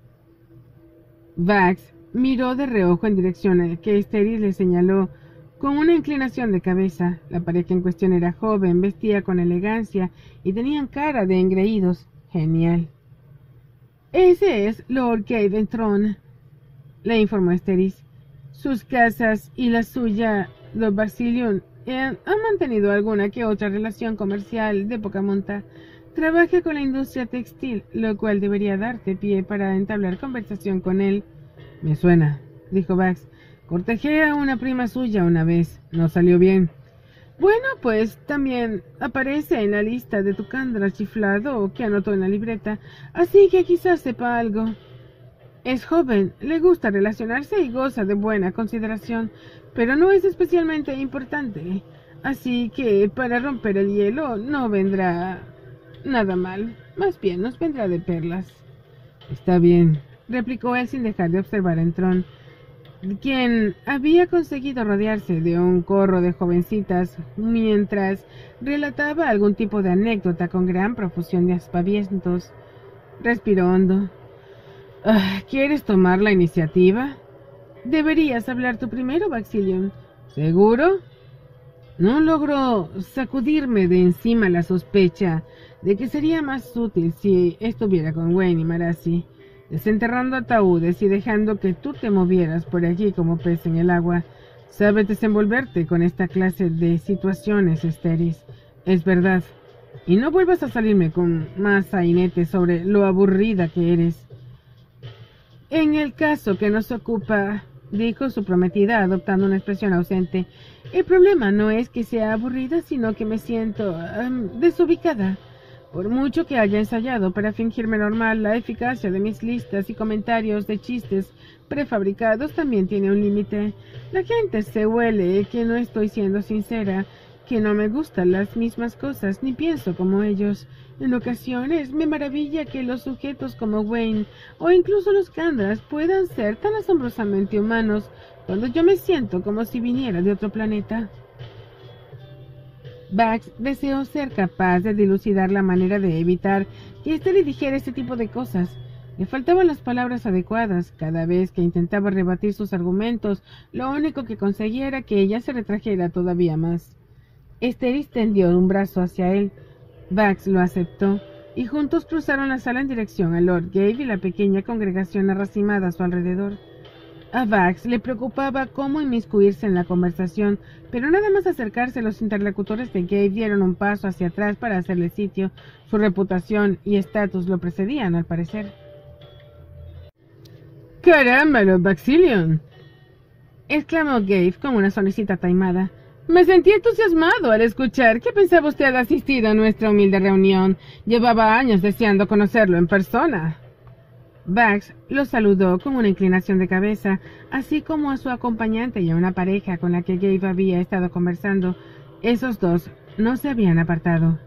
Bax miró de reojo en dirección a que Esteris le señaló con una inclinación de cabeza. La pareja en cuestión era joven, vestía con elegancia y tenían cara de engreídos. Genial. Ese es Lord Gaventhron, le informó Esteris. Sus casas y la suya, Lord Basilion, han mantenido alguna que otra relación comercial de poca monta. Trabaja con la industria textil, lo cual debería darte pie para entablar conversación con él. Me suena, dijo Bax. Cortejé a una prima suya una vez. No salió bien. Bueno, pues también aparece en la lista de tu candra chiflado que anotó en la libreta, así que quizás sepa algo. Es joven, le gusta relacionarse y goza de buena consideración, pero no es especialmente importante, así que para romper el hielo no vendrá nada mal, más bien nos vendrá de perlas. Está bien, replicó él sin dejar de observar a Entron, quien había conseguido rodearse de un corro de jovencitas mientras relataba algún tipo de anécdota con gran profusión de aspavientos. Respiró hondo. Ah, ¿quieres tomar la iniciativa? Deberías hablar tú primero, Baxilion. ¿Seguro? No logro sacudirme de encima la sospecha de que sería más útil si estuviera con Wayne y Marasi, desenterrando ataúdes y dejando que tú te movieras por aquí como pez en el agua. Sabes desenvolverte con esta clase de situaciones, Esteris. Es verdad. Y no vuelvas a salirme con más sainetes sobre lo aburrida que eres. En el caso que nos ocupa, dijo su prometida, adoptando una expresión ausente, el problema no es que sea aburrida, sino que me siento um, desubicada. Por mucho que haya ensayado para fingirme normal, la eficacia de mis listas y comentarios de chistes prefabricados también tiene un límite. La gente se huele que no estoy siendo sincera, que no me gustan las mismas cosas, ni pienso como ellos. En ocasiones me maravilla que los sujetos como Wayne, o incluso los Kandras, puedan ser tan asombrosamente humanos cuando yo me siento como si viniera de otro planeta. Bax deseó ser capaz de dilucidar la manera de evitar que éste le dijera este tipo de cosas. Le faltaban las palabras adecuadas. Cada vez que intentaba rebatir sus argumentos, lo único que conseguía era que ella se retrajera todavía más. Esteris tendió un brazo hacia él. Bax lo aceptó, y juntos cruzaron la sala en dirección a Lord Gave y la pequeña congregación arracimada a su alrededor. A Bax le preocupaba cómo inmiscuirse en la conversación, pero nada más acercarse los interlocutores de Gave dieron un paso hacia atrás para hacerle sitio. Su reputación y estatus lo precedían, al parecer. «¡Caramba, Lord Baxilion!», exclamó Gave con una sonrisita taimada. «Me sentí entusiasmado al escuchar que pensaba usted asistir a nuestra humilde reunión. Llevaba años deseando conocerlo en persona». Bax lo saludó con una inclinación de cabeza, así como a su acompañante y a una pareja con la que Gave había estado conversando. Esos dos no se habían apartado.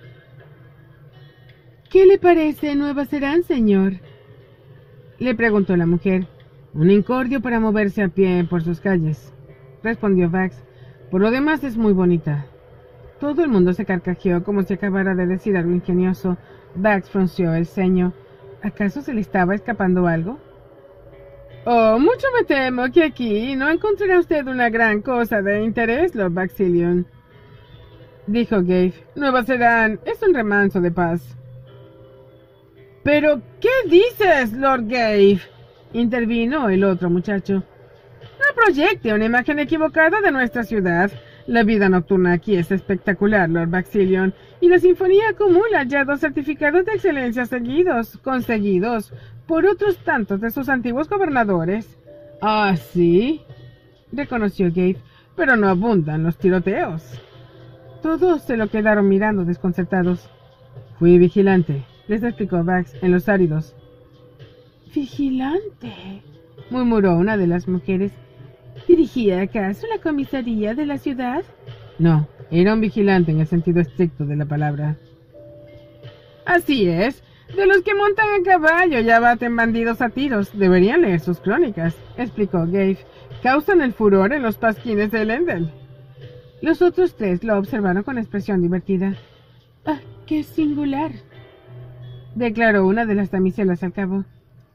«¿Qué le parece Nueva Serán, señor?», le preguntó la mujer. «Un incordio para moverse a pie por sus calles», respondió Bax. «Por lo demás es muy bonita». Todo el mundo se carcajeó como si acabara de decir algo ingenioso. Bax frunció el ceño. ¿Acaso se le estaba escapando algo? «Oh, mucho me temo que aquí no encontrará usted una gran cosa de interés, Lord Baxilion», dijo Gave. «Nueva Serán es un remanso de paz». «¿Pero qué dices, Lord Gave?», intervino el otro muchacho. «No proyecte una imagen equivocada de nuestra ciudad. La vida nocturna aquí es espectacular, Lord Baxilion, y la Sinfonía acumula ya dos certificados de excelencia seguidos, conseguidos por otros tantos de sus antiguos gobernadores». «¿Ah, sí?», reconoció Gave. «Pero no abundan los tiroteos». Todos se lo quedaron mirando desconcertados. «Fui vigilante», les explicó Bax, «en los áridos». «¿Vigilante?», murmuró una de las mujeres. ¿Dirigía acaso la comisaría de la ciudad? No, era un vigilante en el sentido estricto de la palabra. Así es, de los que montan a caballo y abaten bandidos a tiros. Deberían leer sus crónicas, explicó Gave. Causan el furor en los pasquines de Elendel. Los otros tres lo observaron con expresión divertida. «Ah, qué singular», declaró una de las damiselas al cabo.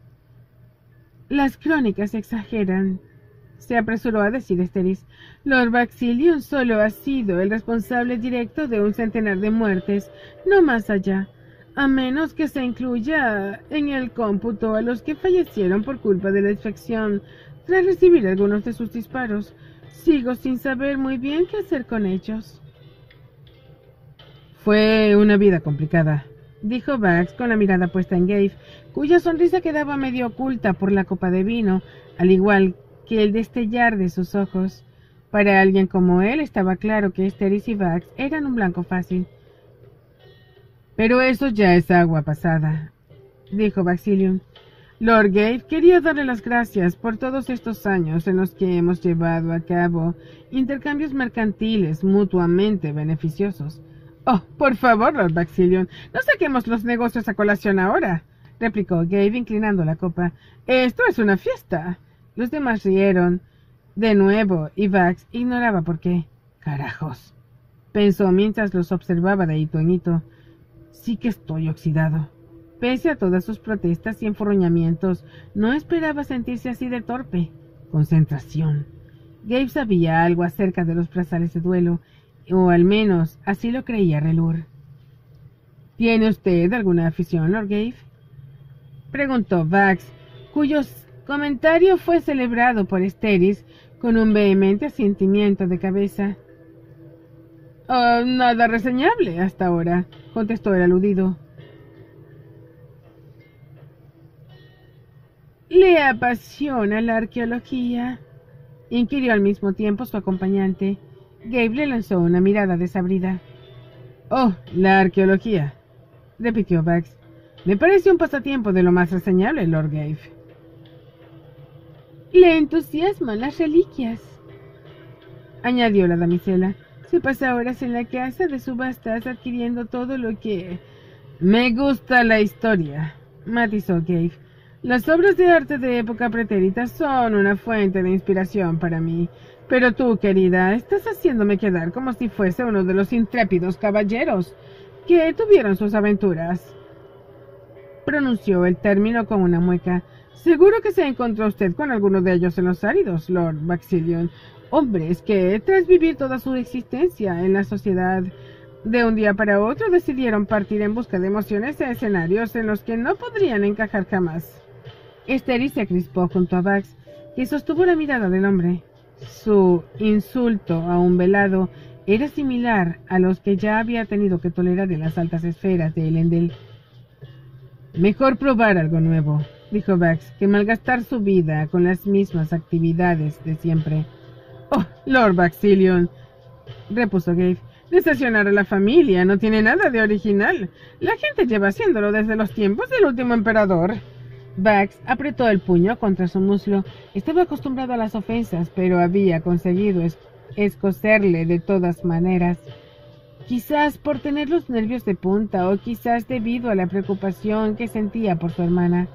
«Las crónicas exageran», se apresuró a decir Esteris. «Lord Baxilion solo ha sido el responsable directo de un centenar de muertes, no más allá, a menos que se incluya en el cómputo a los que fallecieron por culpa de la infección tras recibir algunos de sus disparos. Sigo sin saber muy bien qué hacer con ellos». «Fue una vida complicada», dijo Bax con la mirada puesta en Gabe, cuya sonrisa quedaba medio oculta por la copa de vino, al igual que el destellar de sus ojos. Para alguien como él estaba claro que Steris y Bax eran un blanco fácil. Pero eso ya es agua pasada, dijo Baxilium. Lord Gabe quería darle las gracias por todos estos años en los que hemos llevado a cabo intercambios mercantiles mutuamente beneficiosos. Oh, por favor, Lord Baxilium, no saquemos los negocios a colación ahora, replicó Gabe inclinando la copa. Esto es una fiesta. Los demás rieron de nuevo y Bax ignoraba por qué. Carajos, pensó mientras los observaba de hito en hito. Sí que estoy oxidado. Pese a todas sus protestas y enfurruñamientos, no esperaba sentirse así de torpe. Concentración. Gabe sabía algo acerca de los brazales de duelo, o al menos así lo creía Relur. ¿Tiene usted alguna afición, Lord Gabe?, preguntó Bax, cuyo comentario fue celebrado por Steris con un vehemente asentimiento de cabeza. Oh, nada reseñable hasta ahora, contestó el aludido. ¿Le apasiona la arqueología?, inquirió al mismo tiempo su acompañante. Gabe le lanzó una mirada desabrida. Oh, la arqueología, repitió Bax. Me parece un pasatiempo de lo más reseñable, Lord Gabe. Le entusiasman las reliquias, añadió la damisela. Se pasa horas en la casa de subastas adquiriendo todo lo que... Me gusta la historia, matizó Gabe. Las obras de arte de época pretérita son una fuente de inspiración para mí, pero tú, querida, estás haciéndome quedar como si fuese uno de los intrépidos caballeros que tuvieron sus aventuras. Pronunció el término con una mueca. Seguro que se encontró usted con alguno de ellos en los áridos, Lord Baxilium. Hombres que, tras vivir toda su existencia en la sociedad, de un día para otro decidieron partir en busca de emociones a escenarios en los que no podrían encajar jamás. Steris se crispó junto a Bax, que sostuvo la mirada del hombre. Su insulto a un velado era similar a los que ya había tenido que tolerar en las altas esferas de Elendel. Mejor probar algo nuevo, dijo Bax, que malgastar su vida con las mismas actividades de siempre. Oh, Lord Baxilium, repuso Gabe, decepcionar a la familia no tiene nada de original. La gente lleva haciéndolo desde los tiempos del último emperador. Bax apretó el puño contra su muslo. Estaba acostumbrado a las ofensas, pero había conseguido es escocerle de todas maneras. Quizás por tener los nervios de punta, o quizás debido a la preocupación que sentía por su hermana.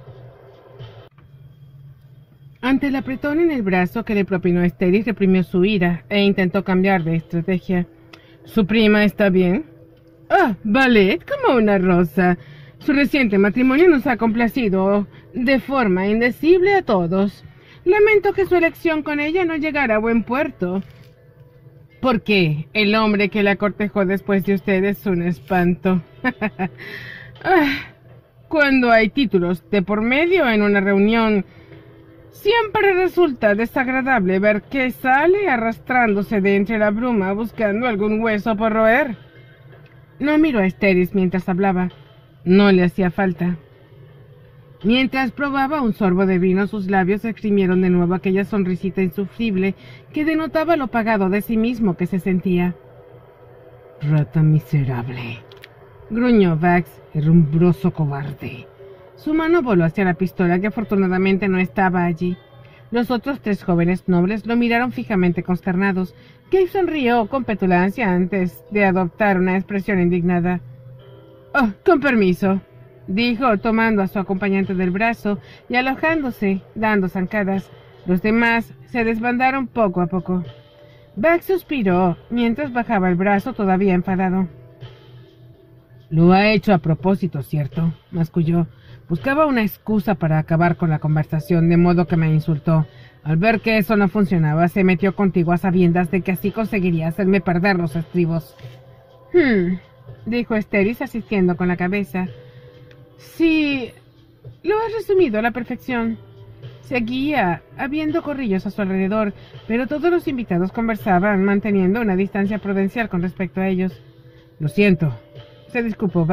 Ante el apretón en el brazo que le propinó Steris, reprimió su ira e intentó cambiar de estrategia. ¿Su prima está bien? Ah, Ballet como una rosa. Su reciente matrimonio nos ha complacido de forma indecible a todos. Lamento que su elección con ella no llegara a buen puerto. ¿Por qué? El hombre que la cortejó después de usted es un espanto. ah, cuando hay títulos de por medio en una reunión, siempre resulta desagradable ver que sale arrastrándose de entre la bruma buscando algún hueso por roer. No miró a Steris mientras hablaba. No le hacía falta. Mientras probaba un sorbo de vino, sus labios exprimieron de nuevo aquella sonrisita insufrible que denotaba lo pagado de sí mismo que se sentía. Rata miserable, gruñó Bax, herrumbroso cobarde. Su mano voló hacia la pistola, que afortunadamente no estaba allí. Los otros tres jóvenes nobles lo miraron fijamente consternados. Gabe sonrió con petulancia antes de adoptar una expresión indignada. «Oh, con permiso», dijo, tomando a su acompañante del brazo y alojándose, dando zancadas. Los demás se desbandaron poco a poco. Bax suspiró mientras bajaba el brazo, todavía enfadado. «Lo ha hecho a propósito, ¿cierto?», masculló. «Buscaba una excusa para acabar con la conversación, de modo que me insultó. Al ver que eso no funcionaba, se metió contigo a sabiendas de que así conseguiría hacerme perder los estribos». «Hmm», dijo Steris asistiendo con la cabeza. «Sí, lo has resumido a la perfección». Seguía habiendo corrillos a su alrededor, pero todos los invitados conversaban manteniendo una distancia prudencial con respecto a ellos. «Lo siento», se disculpó Bax.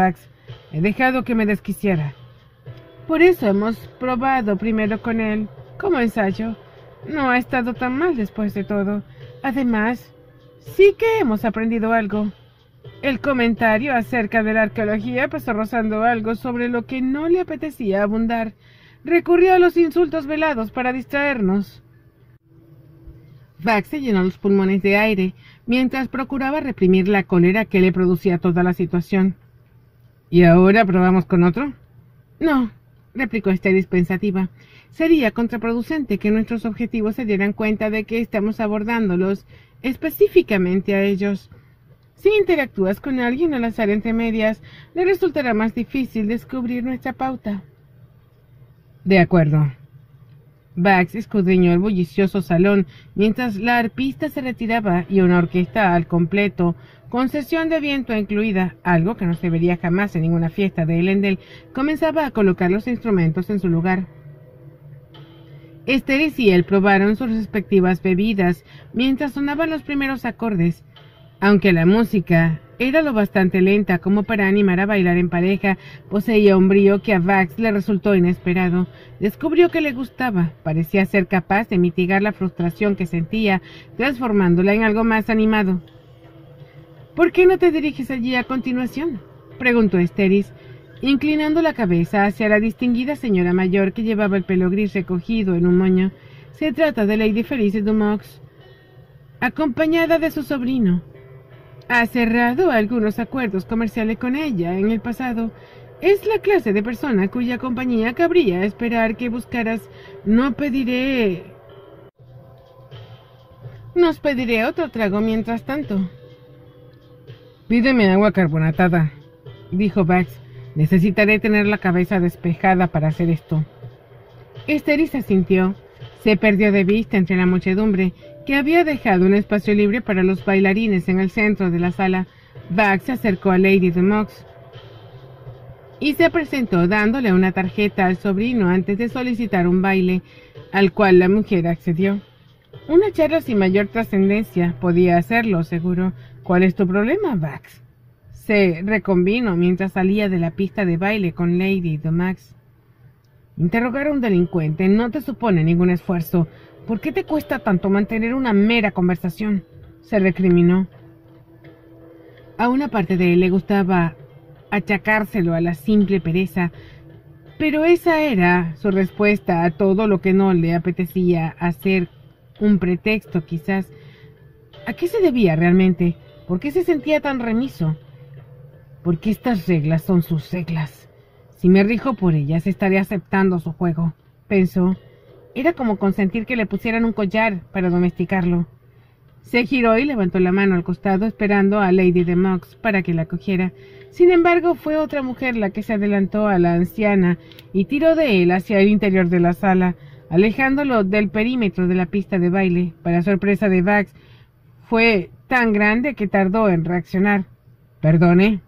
He dejado que me desquiciara. Por eso hemos probado primero con él, como ensayo. No ha estado tan mal después de todo. Además, sí que hemos aprendido algo. El comentario acerca de la arqueología pasó rozando algo sobre lo que no le apetecía abundar. Recurrió a los insultos velados para distraernos. Vax se llenó los pulmones de aire, mientras procuraba reprimir la cólera que le producía toda la situación. ¿Y ahora probamos con otro? No, replicó Steris pensativa. Sería contraproducente que nuestros objetivos se dieran cuenta de que estamos abordándolos específicamente a ellos. Si interactúas con alguien al azar entre medias, le resultará más difícil descubrir nuestra pauta. De acuerdo. Vax escudriñó el bullicioso salón mientras la arpista se retiraba y una orquesta al completo, con sesión de viento incluida, algo que no se vería jamás en ninguna fiesta de Elendel, comenzaba a colocar los instrumentos en su lugar. Steris y él probaron sus respectivas bebidas mientras sonaban los primeros acordes. Aunque la música era lo bastante lenta como para animar a bailar en pareja, poseía un brío que a Vax le resultó inesperado. Descubrió que le gustaba, parecía ser capaz de mitigar la frustración que sentía, transformándola en algo más animado. ¿Por qué no te diriges allí a continuación?, preguntó Steris, inclinando la cabeza hacia la distinguida señora mayor que llevaba el pelo gris recogido en un moño. Se trata de Lady Felice Dumox, acompañada de su sobrino. Ha cerrado algunos acuerdos comerciales con ella en el pasado. Es la clase de persona cuya compañía cabría esperar que buscaras. No pediré... Nos pediré otro trago mientras tanto. Pídeme agua carbonatada, dijo Vax. Necesitaré tener la cabeza despejada para hacer esto. Steris asintió. Se perdió de vista entre la muchedumbre, que había dejado un espacio libre para los bailarines en el centro de la sala. Vax se acercó a Lady Dumox y se presentó dándole una tarjeta al sobrino antes de solicitar un baile, al cual la mujer accedió. Una charla sin mayor trascendencia, podía hacerlo, seguro. ¿Cuál es tu problema, Vax? Se reconvino mientras salía de la pista de baile con Lady Dumox. Interrogar a un delincuente no te supone ningún esfuerzo. ¿Por qué te cuesta tanto mantener una mera conversación?, se recriminó. A una parte de él le gustaba achacárselo a la simple pereza, pero esa era su respuesta a todo lo que no le apetecía hacer, un pretexto quizás. ¿A qué se debía realmente? ¿Por qué se sentía tan remiso? Porque estas reglas son sus reglas. Si me rijo por ellas, estaré aceptando su juego, pensó. Era como consentir que le pusieran un collar para domesticarlo. Se giró y levantó la mano al costado esperando a Lady Dumox para que la cogiera. Sin embargo, fue otra mujer la que se adelantó a la anciana y tiró de él hacia el interior de la sala, alejándolo del perímetro de la pista de baile. Para sorpresa de Vax, fue tan grande que tardó en reaccionar. ¿Perdone?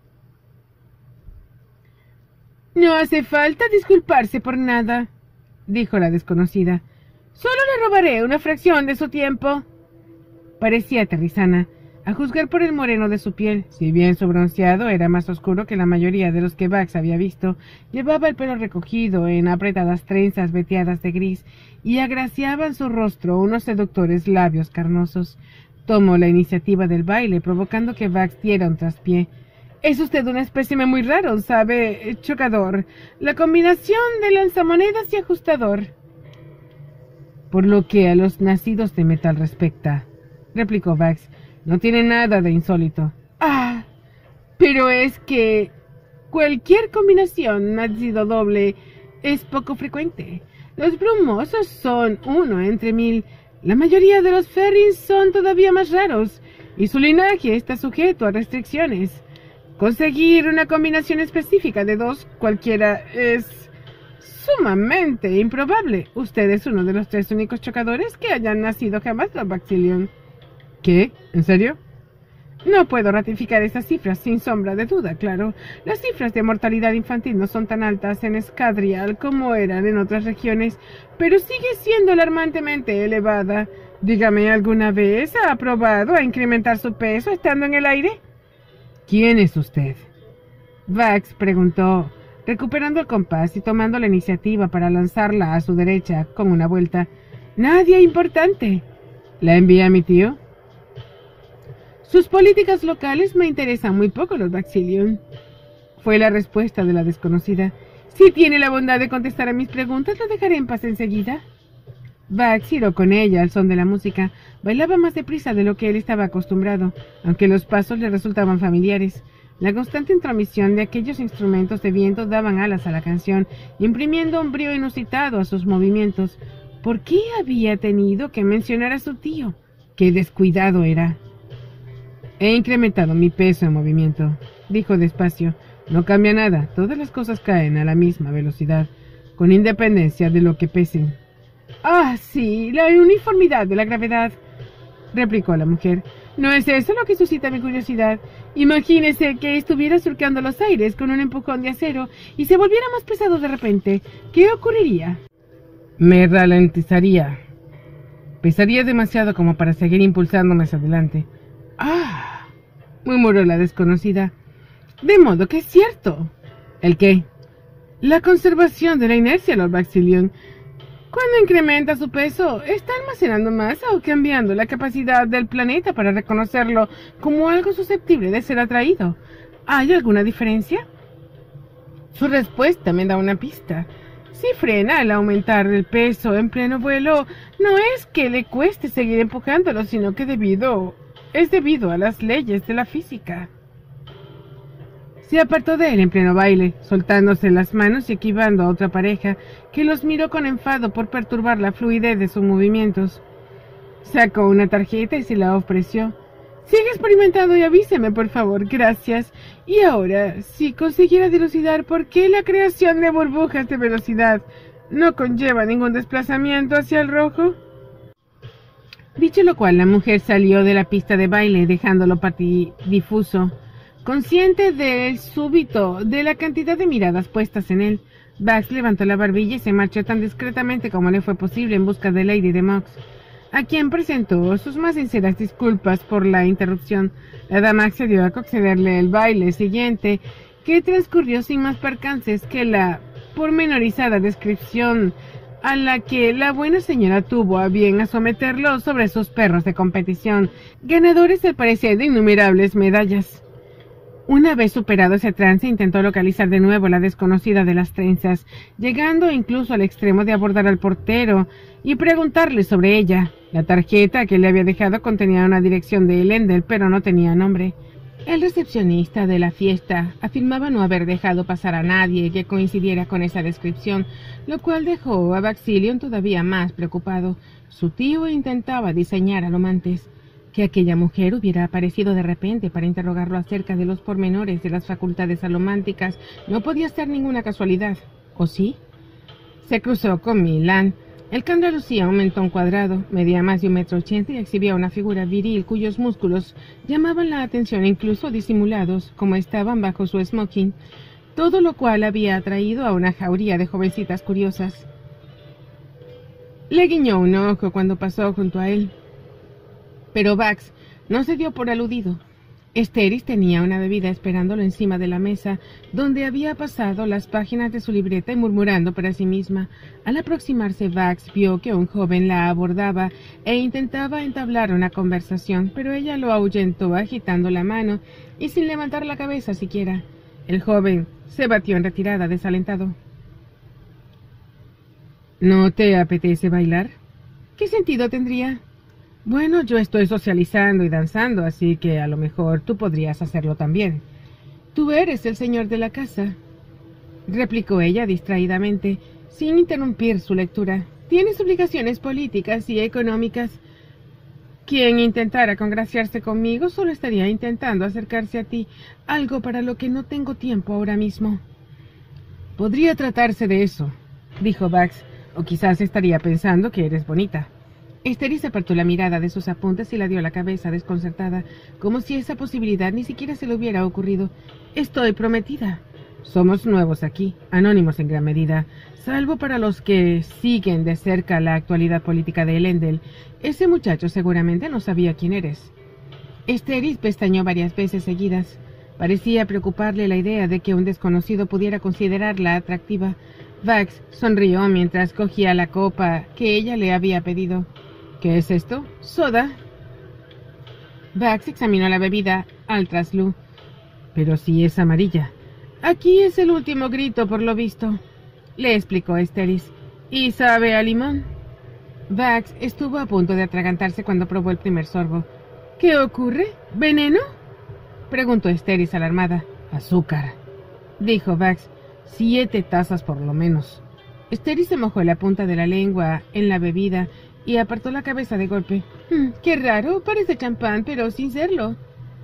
No hace falta disculparse por nada, dijo la desconocida. Solo le robaré una fracción de su tiempo. Parecía aterrizana, a juzgar por el moreno de su piel. Si bien su bronceado era más oscuro que la mayoría de los que Vax había visto, llevaba el pelo recogido en apretadas trenzas veteadas de gris y agraciaban su rostro unos seductores labios carnosos. Tomó la iniciativa del baile, provocando que Vax diera un traspié. Es usted un espécimen muy raro, ¿sabe, chocador? La combinación de lanzamonedas y ajustador. Por lo que a los nacidos de metal respecta, replicó Vax, no tiene nada de insólito. Ah, pero es que cualquier combinación nacido doble es poco frecuente. Los brumosos son uno entre mil. La mayoría de los Ferrins son todavía más raros, y su linaje está sujeto a restricciones. Conseguir una combinación específica de dos cualquiera es sumamente improbable. Usted es uno de los tres únicos chocadores que hayan nacido jamás de Baxilion. ¿Qué? ¿En serio? No puedo ratificar esas cifras sin sombra de duda, claro. Las cifras de mortalidad infantil no son tan altas en Scadrial como eran en otras regiones, pero sigue siendo alarmantemente elevada. Dígame, ¿alguna vez ha probado a incrementar su peso estando en el aire? ¿Quién es usted? Vax preguntó, recuperando el compás y tomando la iniciativa para lanzarla a su derecha con una vuelta. Nadie importante. ¿La envía mi tío? Sus políticas locales me interesan muy poco, Lord Baxillion, fue la respuesta de la desconocida. Si tiene la bondad de contestar a mis preguntas, lo dejaré en paz enseguida. Vax giró con ella al son de la música. Bailaba más deprisa de lo que él estaba acostumbrado, aunque los pasos le resultaban familiares. La constante intromisión de aquellos instrumentos de viento daban alas a la canción, imprimiendo un brío inusitado a sus movimientos. ¿Por qué había tenido que mencionar a su tío? ¡Qué descuidado era! He incrementado mi peso en movimiento, dijo despacio. No cambia nada, todas las cosas caen a la misma velocidad, con independencia de lo que pesen. Ah, sí, la uniformidad de la gravedad, replicó la mujer. ¿No es eso lo que suscita mi curiosidad? Imagínese que estuviera surcando los aires con un empujón de acero y se volviera más pesado de repente. ¿Qué ocurriría? Me ralentizaría. Pesaría demasiado como para seguir impulsándome hacia adelante. ¡Ah! Murmuró la desconocida. De modo que es cierto. ¿El qué? La conservación de la inercia, Lord Baxillion. Cuando incrementa su peso, está almacenando masa o cambiando la capacidad del planeta para reconocerlo como algo susceptible de ser atraído. ¿Hay alguna diferencia? Su respuesta me da una pista. Si frena al aumentar el peso en pleno vuelo, no es que le cueste seguir empujándolo, sino que debido, es debido a las leyes de la física. Se apartó de él en pleno baile, soltándose las manos y esquivando a otra pareja, que los miró con enfado por perturbar la fluidez de sus movimientos. Sacó una tarjeta y se la ofreció. Sigue experimentando y avíseme, por favor, gracias. Y ahora, si consiguiera dilucidar por qué la creación de burbujas de velocidad no conlleva ningún desplazamiento hacia el rojo. Dicho lo cual, la mujer salió de la pista de baile, dejándolo patidifuso. Consciente del súbito de la cantidad de miradas puestas en él, Vax levantó la barbilla y se marchó tan discretamente como le fue posible en busca de Lady de Mox, a quien presentó sus más sinceras disculpas por la interrupción. La dama accedió a concederle el baile siguiente, que transcurrió sin más percances que la pormenorizada descripción a la que la buena señora tuvo a bien a someterlo sobre sus perros de competición, ganadores al parecer de innumerables medallas. Una vez superado ese trance, intentó localizar de nuevo a la desconocida de las trenzas, llegando incluso al extremo de abordar al portero y preguntarle sobre ella. La tarjeta que le había dejado contenía una dirección de Elendel, pero no tenía nombre. El recepcionista de la fiesta afirmaba no haber dejado pasar a nadie que coincidiera con esa descripción, lo cual dejó a Baxillion todavía más preocupado. Su tío intentaba diseñar alomantes. Que aquella mujer hubiera aparecido de repente para interrogarlo acerca de los pormenores de las facultades alománticas no podía ser ninguna casualidad, ¿o sí? Se cruzó con Milan. El cambio lucía un mentón cuadrado, medía más de un metro ochenta y exhibía una figura viril cuyos músculos llamaban la atención incluso disimulados, como estaban bajo su smoking, todo lo cual había atraído a una jauría de jovencitas curiosas. Le guiñó un ojo cuando pasó junto a él. Pero Vax no se dio por aludido. Esteris tenía una bebida esperándolo encima de la mesa, donde había pasado las páginas de su libreta y murmurando para sí misma. Al aproximarse, Vax vio que un joven la abordaba e intentaba entablar una conversación, pero ella lo ahuyentó agitando la mano y sin levantar la cabeza siquiera. El joven se batió en retirada, desalentado. ¿No te apetece bailar? ¿Qué sentido tendría? Bueno, yo estoy socializando y danzando, así que a lo mejor tú podrías hacerlo también. Tú eres el señor de la casa, replicó ella distraídamente, sin interrumpir su lectura. Tienes obligaciones políticas y económicas. Quien intentara congraciarse conmigo solo estaría intentando acercarse a ti, algo para lo que no tengo tiempo ahora mismo. Podría tratarse de eso, dijo Vax, o quizás estaría pensando que eres bonita. Esteris apartó la mirada de sus apuntes y la dio a la cabeza desconcertada, como si esa posibilidad ni siquiera se le hubiera ocurrido. Estoy prometida. Somos nuevos aquí, anónimos en gran medida, salvo para los que siguen de cerca la actualidad política de Elendel. Ese muchacho seguramente no sabía quién eres. Esteris pestañeó varias veces seguidas. Parecía preocuparle la idea de que un desconocido pudiera considerarla atractiva. Vax sonrió mientras cogía la copa que ella le había pedido. ¿Qué es esto? ¿Soda? Vax examinó la bebida al trasluz. Pero si es amarilla. Aquí es el último grito, por lo visto, le explicó Esteris. ¿Y sabe a limón? Vax estuvo a punto de atragantarse cuando probó el primer sorbo. ¿Qué ocurre? ¿Veneno? Preguntó Esteris alarmada. Azúcar, dijo Vax. Siete tazas por lo menos. Esteris se mojó la punta de la lengua en la bebida y apartó la cabeza de golpe. Hmm, ¡Qué raro! Parece champán, pero sin serlo.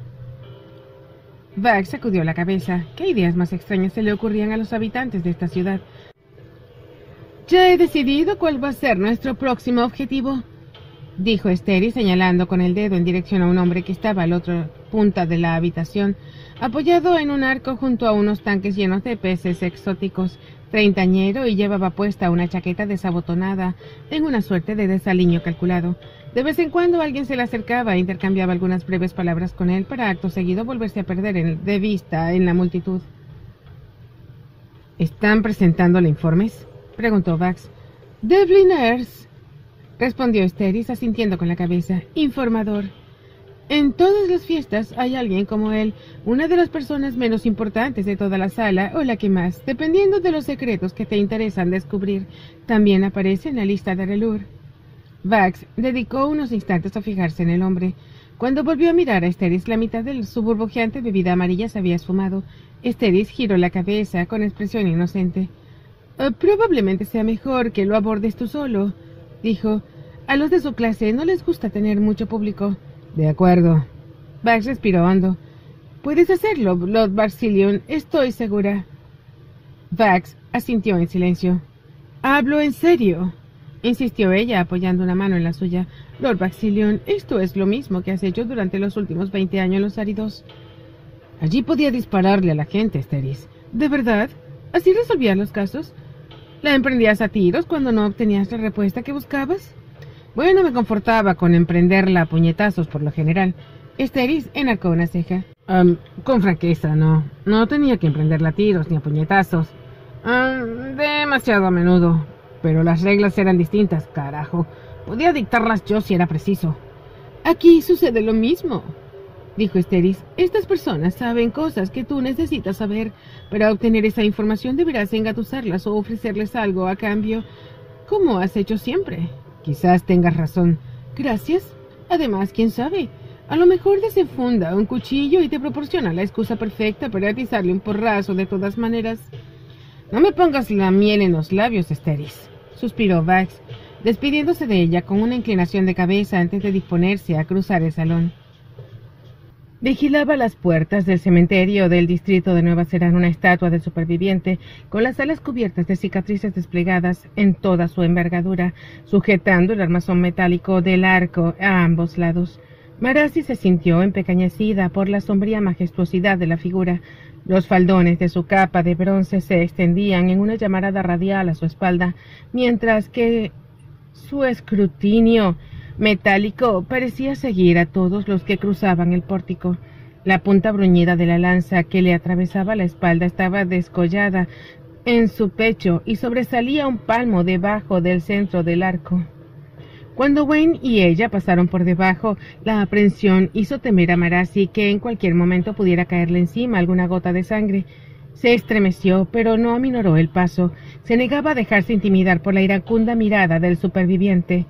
Vax sacudió la cabeza. ¿Qué ideas más extrañas se le ocurrían a los habitantes de esta ciudad? Ya he decidido cuál va a ser nuestro próximo objetivo, dijo Esteris señalando con el dedo en dirección a un hombre que estaba a la otra punta de la habitación, apoyado en un arco junto a unos tanques llenos de peces exóticos, treintañero y llevaba puesta una chaqueta desabotonada en una suerte de desaliño calculado. De vez en cuando alguien se le acercaba e intercambiaba algunas breves palabras con él para acto seguido volverse a perder en, de vista en la multitud. ¿Están presentándole informes?, preguntó Vax. Devlin Ayres, respondió Esteris asintiendo con la cabeza. Informador. En todas las fiestas hay alguien como él, una de las personas menos importantes de toda la sala, o la que más, dependiendo de los secretos que te interesan descubrir. También aparece en la lista de Relur. Vax dedicó unos instantes a fijarse en el hombre. Cuando volvió a mirar a Esteris, la mitad de su burbujeante bebida amarilla se había esfumado. Esteris giró la cabeza con expresión inocente. Uh, probablemente sea mejor que lo abordes tú solo, dijo. A los de su clase no les gusta tener mucho público. De acuerdo. Vax respiró hondo. Puedes hacerlo, Lord Barsilion, estoy segura. Vax asintió en silencio. Hablo en serio, insistió ella apoyando una mano en la suya. Lord Barsilion, esto es lo mismo que has hecho durante los últimos veinte años en los áridos. Allí podía dispararle a la gente, Esteris. ¿De verdad? ¿Así resolvías los casos? ¿La emprendías a tiros cuando no obtenías la respuesta que buscabas? Bueno, me confortaba con emprenderla a puñetazos por lo general. Esteris enarcó una ceja. Um, con franqueza, no. No tenía que emprenderla a tiros ni a puñetazos. Um, demasiado a menudo. Pero las reglas eran distintas, carajo. Podía dictarlas yo si era preciso. Aquí sucede lo mismo, dijo Esteris. Estas personas saben cosas que tú necesitas saber. Para obtener esa información deberás engatusarlas o ofrecerles algo a cambio, como has hecho siempre. Quizás tengas razón. Gracias. Además, quién sabe, a lo mejor desenfunda un cuchillo y te proporciona la excusa perfecta para atizarle un porrazo de todas maneras. No me pongas la miel en los labios, Esteris, suspiró Vax, despidiéndose de ella con una inclinación de cabeza antes de disponerse a cruzar el salón. Vigilaba las puertas del cementerio del distrito de Nueva Serán una estatua del superviviente, con las alas cubiertas de cicatrices desplegadas en toda su envergadura, sujetando el armazón metálico del arco a ambos lados. Marasi se sintió empequeñecida por la sombría majestuosidad de la figura. Los faldones de su capa de bronce se extendían en una llamarada radial a su espalda, mientras que su escrutinio metálico parecía seguir a todos los que cruzaban el pórtico. La punta bruñida de la lanza que le atravesaba la espalda estaba descollada en su pecho y sobresalía un palmo debajo del centro del arco. Cuando Wayne y ella pasaron por debajo, la aprensión hizo temer a Marasi que en cualquier momento pudiera caerle encima alguna gota de sangre. Se estremeció, pero no aminoró el paso. Se negaba a dejarse intimidar por la iracunda mirada del superviviente.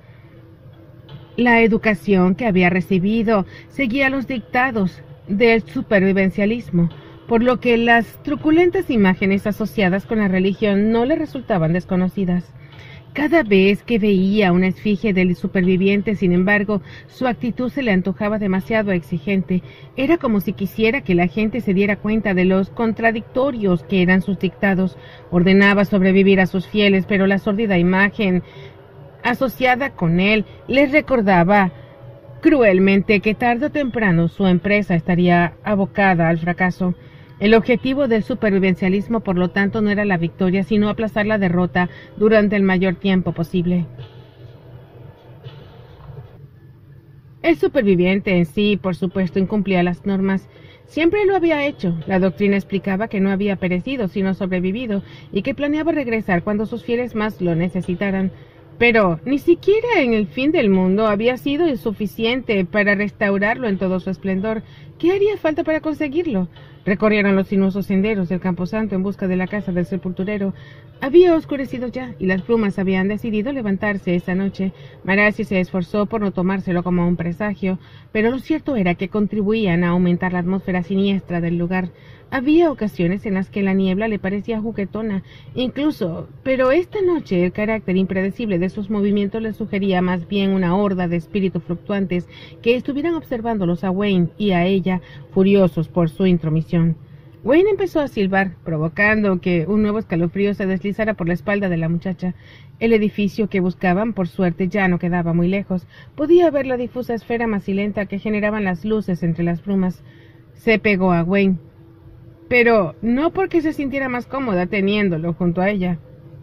La educación que había recibido seguía los dictados del supervivencialismo, por lo que las truculentas imágenes asociadas con la religión no le resultaban desconocidas. Cada vez que veía una esfinge del superviviente, sin embargo, su actitud se le antojaba demasiado exigente. Era como si quisiera que la gente se diera cuenta de los contradictorios que eran sus dictados. Ordenaba sobrevivir a sus fieles, pero la sórdida imagen asociada con él les recordaba cruelmente que tarde o temprano su empresa estaría abocada al fracaso. El objetivo del supervivencialismo, por lo tanto, no era la victoria, sino aplazar la derrota durante el mayor tiempo posible. El superviviente en sí, por supuesto, incumplía las normas. Siempre lo había hecho. La doctrina explicaba que no había perecido, sino sobrevivido, y que planeaba regresar cuando sus fieles más lo necesitaran. Pero ni siquiera en el fin del mundo había sido suficiente para restaurarlo en todo su esplendor. ¿Qué haría falta para conseguirlo? Recorrieron los sinuosos senderos del camposanto en busca de la casa del sepulturero. Había oscurecido ya, y las plumas habían decidido levantarse esa noche. Marasi se esforzó por no tomárselo como un presagio, pero lo cierto era que contribuían a aumentar la atmósfera siniestra del lugar. Había ocasiones en las que la niebla le parecía juguetona, incluso, pero esta noche el carácter impredecible de sus movimientos le sugería más bien una horda de espíritus fluctuantes que estuvieran observándolos a Wayne y a ella, furiosos por su intromisión. Wayne empezó a silbar, provocando que un nuevo escalofrío se deslizara por la espalda de la muchacha. El edificio que buscaban, por suerte, ya no quedaba muy lejos. Podía ver la difusa esfera macilenta que generaban las luces entre las brumas. Se pegó a Wayne, pero no porque se sintiera más cómoda teniéndolo junto a ella.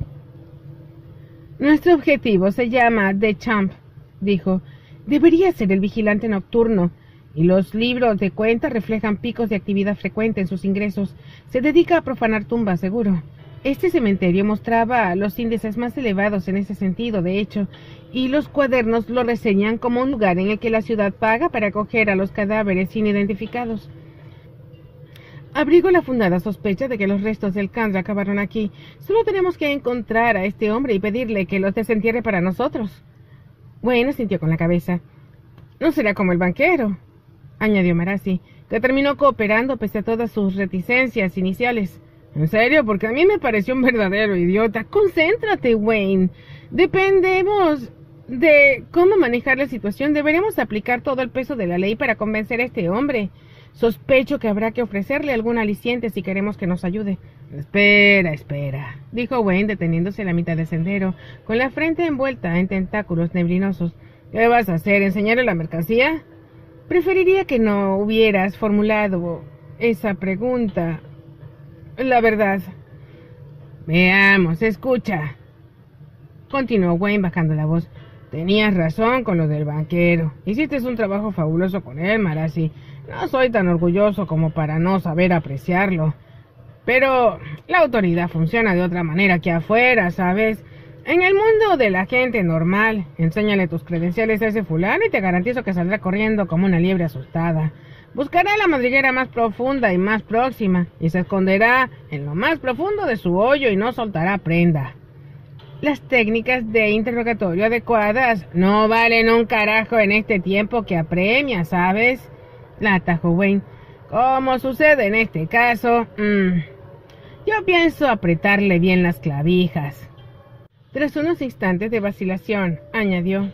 «Nuestro objetivo se llama The Champ», dijo. «Debería ser el vigilante nocturno, y los libros de cuentas reflejan picos de actividad frecuente en sus ingresos. Se dedica a profanar tumbas, seguro. Este cementerio mostraba los índices más elevados en ese sentido, de hecho, y los cuadernos lo reseñan como un lugar en el que la ciudad paga para acoger a los cadáveres sin identificados. Abrigo la fundada sospecha de que los restos del Kandra acabaron aquí. Solo tenemos que encontrar a este hombre y pedirle que los desentierre para nosotros». Wayne asintió con la cabeza. «No será como el banquero», añadió Marasi, que terminó cooperando pese a todas sus reticencias iniciales. «¿En serio? Porque a mí me pareció un verdadero idiota». «Concéntrate, Wayne. Dependemos de cómo manejar la situación. Deberemos aplicar todo el peso de la ley para convencer a este hombre. Sospecho que habrá que ofrecerle algún aliciente si queremos que nos ayude». «Espera, espera», dijo Wayne deteniéndose a la mitad del sendero, con la frente envuelta en tentáculos neblinosos. «¿Qué vas a hacer? ¿Enseñarle la mercancía?» «Preferiría que no hubieras formulado esa pregunta. La verdad». «Veamos, escucha», continuó Wayne bajando la voz. «Tenías razón con lo del banquero. Hiciste un trabajo fabuloso con él, Marasi. No soy tan orgulloso como para no saber apreciarlo. Pero la autoridad funciona de otra manera que afuera, ¿sabes? En el mundo de la gente normal, enséñale tus credenciales a ese fulano y te garantizo que saldrá corriendo como una liebre asustada. Buscará la madriguera más profunda y más próxima, y se esconderá en lo más profundo de su hoyo y no soltará prenda. Las técnicas de interrogatorio adecuadas no valen un carajo en este tiempo que apremia, ¿sabes?», la atajó Wayne. «Como sucede en este caso, mmm, yo pienso apretarle bien las clavijas». Tras unos instantes de vacilación, añadió: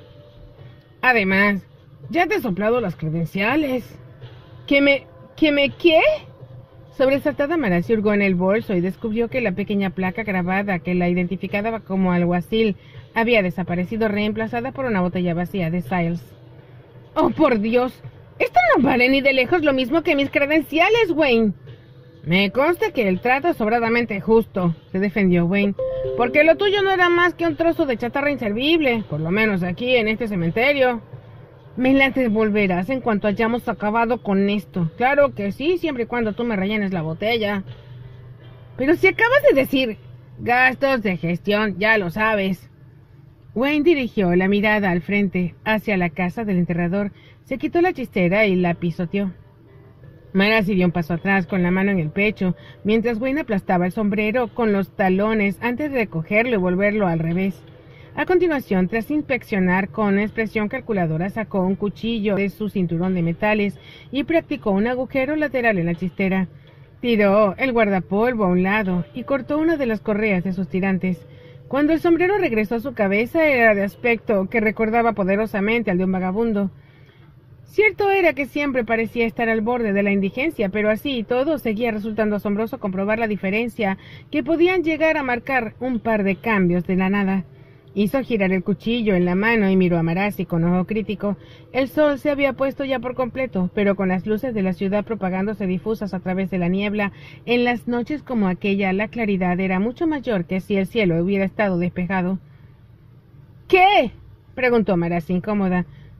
«Además, ya te he soplado las credenciales». «¿Qué me... qué me qué?». Sobresaltada, Marasi hurgó en el bolso y descubrió que la pequeña placa grabada que la identificaba como alguacil había desaparecido, reemplazada por una botella vacía de Siles. «¡Oh, por Dios! Esto no vale ni de lejos lo mismo que mis credenciales, Wayne». «Me consta que el trato es sobradamente justo», se defendió Wayne, «porque lo tuyo no era más que un trozo de chatarra inservible, por lo menos aquí en este cementerio». «Me la devolverás en cuanto hayamos acabado con esto». «Claro que sí, siempre y cuando tú me rellenes la botella». «Pero si acabas de decir...» «Gastos de gestión, ya lo sabes». Wayne dirigió la mirada al frente, hacia la casa del enterrador, se quitó la chistera y la pisoteó. Marasi dio un paso atrás con la mano en el pecho, mientras Wayne aplastaba el sombrero con los talones antes de recogerlo y volverlo al revés. A continuación, tras inspeccionar con expresión calculadora, sacó un cuchillo de su cinturón de metales y practicó un agujero lateral en la chistera. Tiró el guardapolvo a un lado y cortó una de las correas de sus tirantes. Cuando el sombrero regresó a su cabeza, era de aspecto que recordaba poderosamente al de un vagabundo. Cierto era que siempre parecía estar al borde de la indigencia, pero así y todo seguía resultando asombroso comprobar la diferencia que podían llegar a marcar un par de cambios de la nada. Hizo girar el cuchillo en la mano y miró a Marasi con ojo crítico. El sol se había puesto ya por completo, pero con las luces de la ciudad propagándose difusas a través de la niebla, en las noches como aquella la claridad era mucho mayor que si el cielo hubiera estado despejado. «¿Qué?», preguntó Marasi incómoda.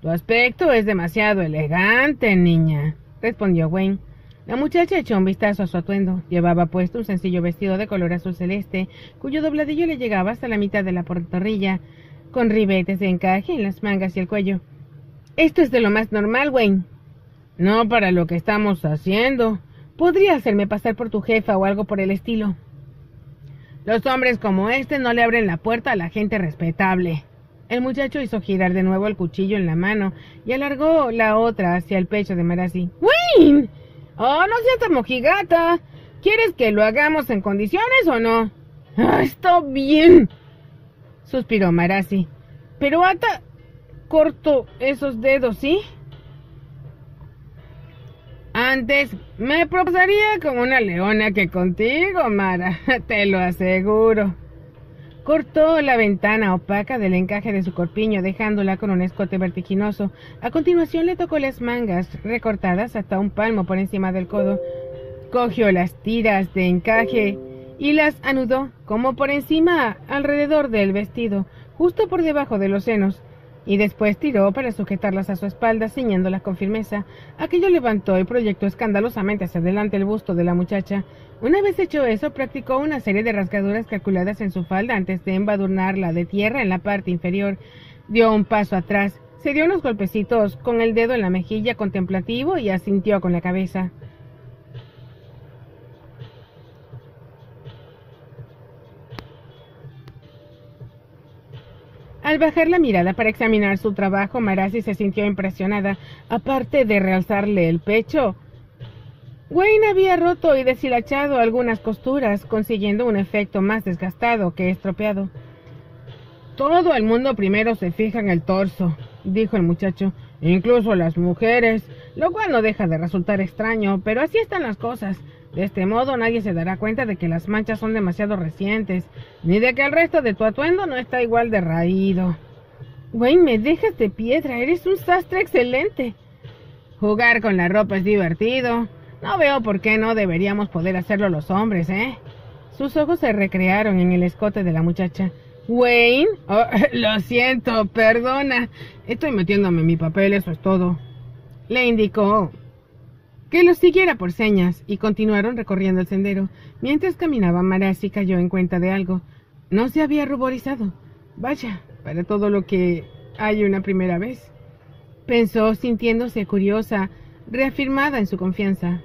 Tu aspecto es demasiado elegante, niña, respondió Wayne. La muchacha echó un vistazo a su atuendo. Llevaba puesto un sencillo vestido de color azul celeste, cuyo dobladillo le llegaba hasta la mitad de la pantorrilla, con ribetes de encaje en las mangas y el cuello. Esto es de lo más normal, Wayne. No para lo que estamos haciendo. Podría hacerme pasar por tu jefa o algo por el estilo. Los hombres como este no le abren la puerta a la gente respetable. El muchacho hizo girar de nuevo el cuchillo en la mano y alargó la otra hacia el pecho de Marasi. ¡Wayne! ¡Oh, no seas tan mojigata! ¿Quieres que lo hagamos en condiciones o no? ¡Ah, está bien!, suspiró Marasi. Pero ata corto esos dedos, ¿sí? Antes me proposaría como una leona que contigo, Mara, te lo aseguro. Cortó la ventana opaca del encaje de su corpiño, dejándola con un escote vertiginoso. A continuación le tocó las mangas, recortadas hasta un palmo por encima del codo. Cogió las tiras de encaje y las anudó, como por encima, alrededor del vestido, justo por debajo de los senos, y después tiró para sujetarlas a su espalda, ciñéndolas con firmeza. Aquello levantó y proyectó escandalosamente hacia adelante el busto de la muchacha. Una vez hecho eso, practicó una serie de rasgaduras calculadas en su falda antes de embadurnarla de tierra en la parte inferior. Dio un paso atrás, se dio unos golpecitos con el dedo en la mejilla contemplativo y asintió con la cabeza. Al bajar la mirada para examinar su trabajo, Marasi se sintió impresionada. Aparte de realzarle el pecho, Wayne había roto y deshilachado algunas costuras, consiguiendo un efecto más desgastado que estropeado. Todo el mundo primero se fija en el torso, dijo el muchacho, incluso las mujeres, lo cual no deja de resultar extraño, pero así están las cosas. De este modo nadie se dará cuenta de que las manchas son demasiado recientes, ni de que el resto de tu atuendo no está igual de raído. Wayne, me dejas de piedra, eres un sastre excelente. Jugar con la ropa es divertido. No veo por qué no deberíamos poder hacerlo los hombres, ¿eh? Sus ojos se recrearon en el escote de la muchacha. Wayne, oh, lo siento, perdona. Estoy metiéndome en mi papel, eso es todo. Le indicó que lo siguiera por señas, y continuaron recorriendo el sendero. Mientras caminaba, Marasi cayó en cuenta de algo. No se había ruborizado. Vaya, para todo lo que hay una primera vez. Pensó, sintiéndose curiosa, reafirmada en su confianza.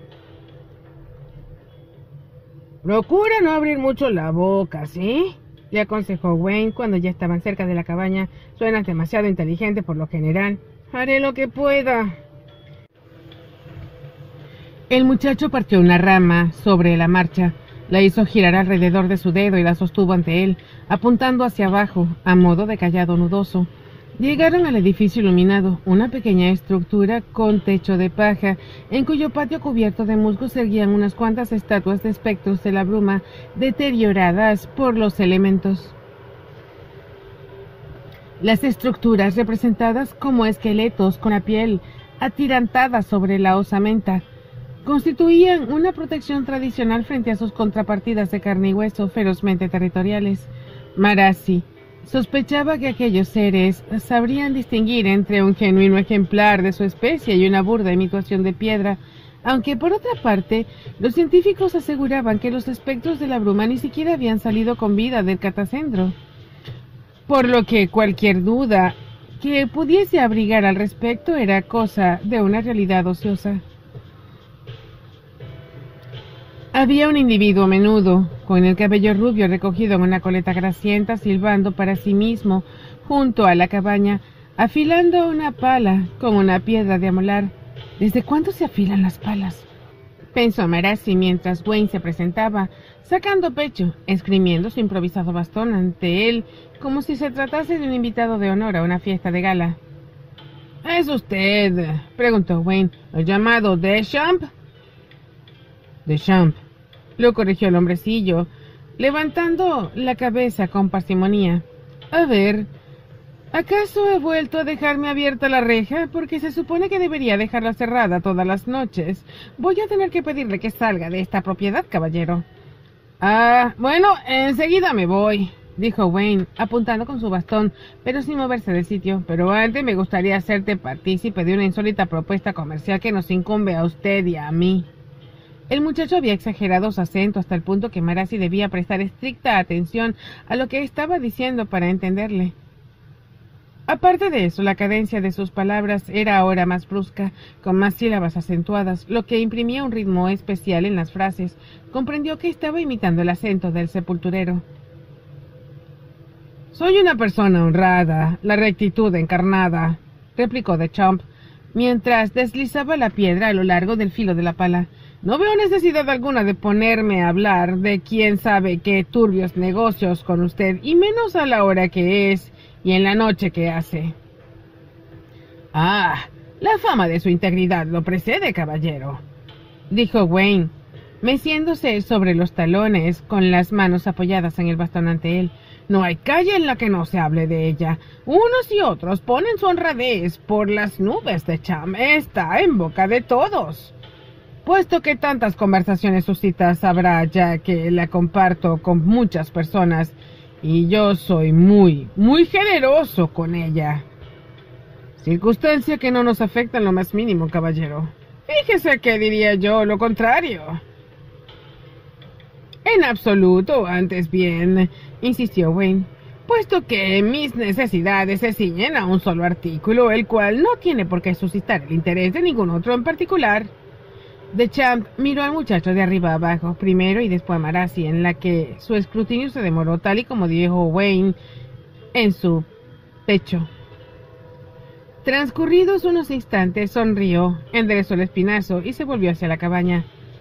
Procura no abrir mucho la boca, ¿sí?, le aconsejó Wayne cuando ya estaban cerca de la cabaña. Suenas demasiado inteligente por lo general. Haré lo que pueda. El muchacho partió una rama sobre la marcha, la hizo girar alrededor de su dedo y la sostuvo ante él, apuntando hacia abajo, a modo de cayado nudoso. Llegaron al edificio iluminado, una pequeña estructura con techo de paja, en cuyo patio cubierto de musgo se erguían unas cuantas estatuas de espectros de la bruma, deterioradas por los elementos. Las estructuras, representadas como esqueletos con la piel atirantada sobre la osamenta, constituían una protección tradicional frente a sus contrapartidas de carne y hueso ferozmente territoriales. Marasi sospechaba que aquellos seres sabrían distinguir entre un genuino ejemplar de su especie y una burda imitación de piedra, aunque por otra parte los científicos aseguraban que los espectros de la bruma ni siquiera habían salido con vida del catacendro, por lo que cualquier duda que pudiese abrigar al respecto era cosa de una realidad ociosa. Había un individuo menudo, con el cabello rubio recogido en una coleta grasienta, silbando para sí mismo junto a la cabaña, afilando una pala con una piedra de amolar. ¿Desde cuándo se afilan las palas?, pensó Marasi mientras Wayne se presentaba, sacando pecho, esgrimiendo su improvisado bastón ante él, como si se tratase de un invitado de honor a una fiesta de gala. ¿Es usted?, preguntó Wayne, ¿el llamado Deschamps? Deschamps, lo corrigió el hombrecillo, levantando la cabeza con parsimonia. A ver, ¿acaso he vuelto a dejarme abierta la reja? Porque se supone que debería dejarla cerrada todas las noches. Voy a tener que pedirle que salga de esta propiedad, caballero. Ah, bueno, enseguida me voy. dijo Wayne, apuntando con su bastón, pero sin moverse del sitio. Pero antes me gustaría hacerte partícipe de una insólita propuesta comercial que nos incumbe a usted y a mí. El muchacho había exagerado su acento hasta el punto que Marasi debía prestar estricta atención a lo que estaba diciendo para entenderle. Aparte de eso, la cadencia de sus palabras era ahora más brusca, con más sílabas acentuadas, lo que imprimía un ritmo especial en las frases. Comprendió que estaba imitando el acento del sepulturero. «Soy una persona honrada, la rectitud encarnada», replicó Deschamps, mientras deslizaba la piedra a lo largo del filo de la pala. «No veo necesidad alguna de ponerme a hablar de quién sabe qué turbios negocios con usted, y menos a la hora que es y en la noche que hace». «Ah, la fama de su integridad lo precede, caballero», dijo Wayne, meciéndose sobre los talones con las manos apoyadas en el bastón ante él. «No hay calle en la que no se hable de ella. Unos y otros ponen su honradez por las nubes. Deschamps está en boca de todos. Puesto que tantas conversaciones suscita, sabrá ya que la comparto con muchas personas, y yo soy muy, muy generoso con ella. Circunstancia que no nos afecta en lo más mínimo, caballero. Fíjese que diría yo lo contrario». «En absoluto, antes bien», insistió Wayne, «puesto que mis necesidades se ciñen a un solo artículo, el cual no tiene por qué suscitar el interés de ningún otro en particular». Deschamps miró al muchacho de arriba abajo, primero y después a Marasi, en la que su escrutinio se demoró, tal y como dijo Wayne, en su pecho. Transcurridos unos instantes, sonrió, enderezó el espinazo y se volvió hacia la cabaña.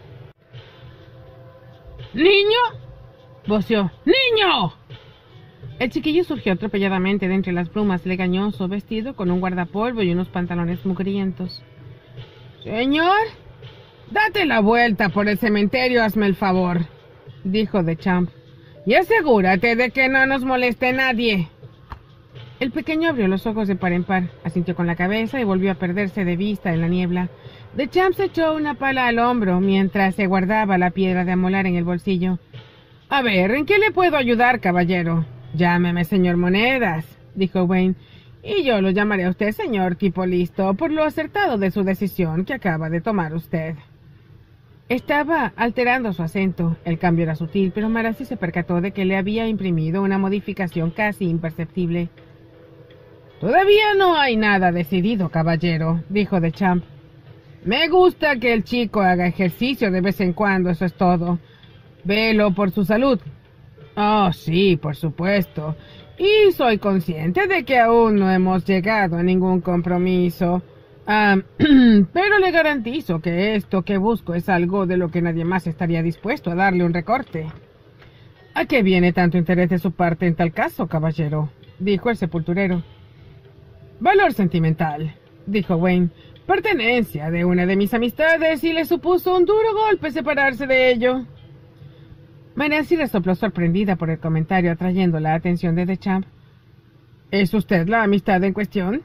«¡Niño!», voceó. «¡Niño!». El chiquillo surgió atropelladamente de entre las brumas, legañoso, vestido con un guardapolvo y unos pantalones mugrientos. «Señor, date la vuelta por el cementerio, hazme el favor», dijo Deschamps, «y asegúrate de que no nos moleste nadie». El pequeño abrió los ojos de par en par, asintió con la cabeza y volvió a perderse de vista en la niebla. Deschamps echó una pala al hombro mientras se guardaba la piedra de amolar en el bolsillo. «A ver, ¿en qué le puedo ayudar, caballero?» «Llámeme señor Monedas», dijo Wayne, «y yo lo llamaré a usted señor tipo listo por lo acertado de su decisión que acaba de tomar usted». Estaba alterando su acento. El cambio era sutil, pero Marasi se percató de que le había imprimido una modificación casi imperceptible. «Todavía no hay nada decidido, caballero», dijo Deschamps. «Me gusta que el chico haga ejercicio de vez en cuando, eso es todo. Velo por su salud». «Oh, sí, por supuesto. Y soy consciente de que aún no hemos llegado a ningún compromiso. Ah, pero le garantizo que esto que busco es algo de lo que nadie más estaría dispuesto a darle un recorte». «¿A qué viene tanto interés de su parte en tal caso, caballero?», dijo el sepulturero. «Valor sentimental», dijo Wayne. «Pertenencia de una de mis amistades y le supuso un duro golpe separarse de ello». Marasi resopló sorprendida por el comentario, atrayendo la atención de Deschamps. «¿Es usted la amistad en cuestión?».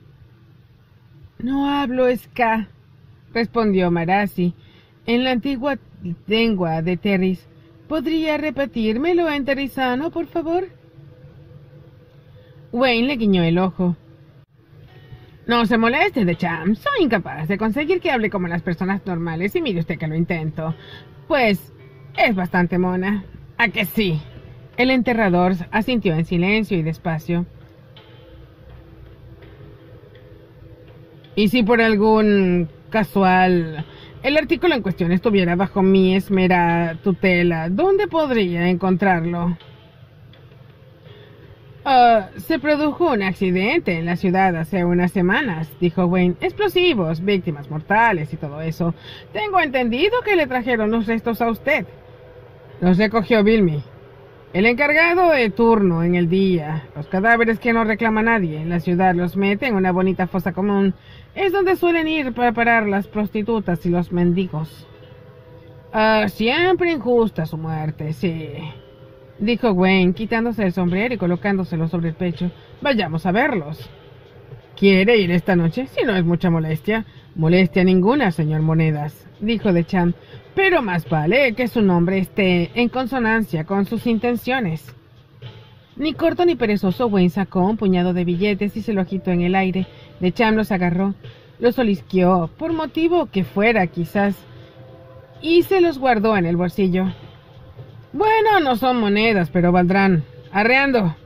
«No hablo ska», respondió Marasi, en la antigua lengua de Terris. «¿Podría repetírmelo en terrisano, por favor?». Wayne le guiñó el ojo. «No se moleste, Deschamps. Soy incapaz de conseguir que hable como las personas normales, y mire usted que lo intento. Pues es bastante mona. ¿A que sí?». El enterrador asintió en silencio y despacio. «¿Y si por algún casual el artículo en cuestión estuviera bajo mi esmera tutela, dónde podría encontrarlo?». Uh, se produjo un accidente en la ciudad hace unas semanas», dijo Wayne. «Explosivos, víctimas mortales y todo eso. Tengo entendido que le trajeron los restos a usted». «Los recogió Bilmy, el encargado de turno en el día. Los cadáveres que no reclama nadie en la ciudad los mete en una bonita fosa común. Es donde suelen ir para parar las prostitutas y los mendigos». «Ah, siempre injusta su muerte, sí», dijo Wayne, quitándose el sombrero y colocándoselo sobre el pecho. «Vayamos a verlos». «¿Quiere ir esta noche? Si no es mucha molestia». «Molestia ninguna, señor Monedas», dijo Deschamps, «pero más vale que su nombre esté en consonancia con sus intenciones». Ni corto ni perezoso, Wayne sacó un puñado de billetes y se lo agitó en el aire. Decham los agarró, los olisqueó, por motivo que fuera quizás, y se los guardó en el bolsillo. Bueno, no son monedas, pero valdrán. Arreando.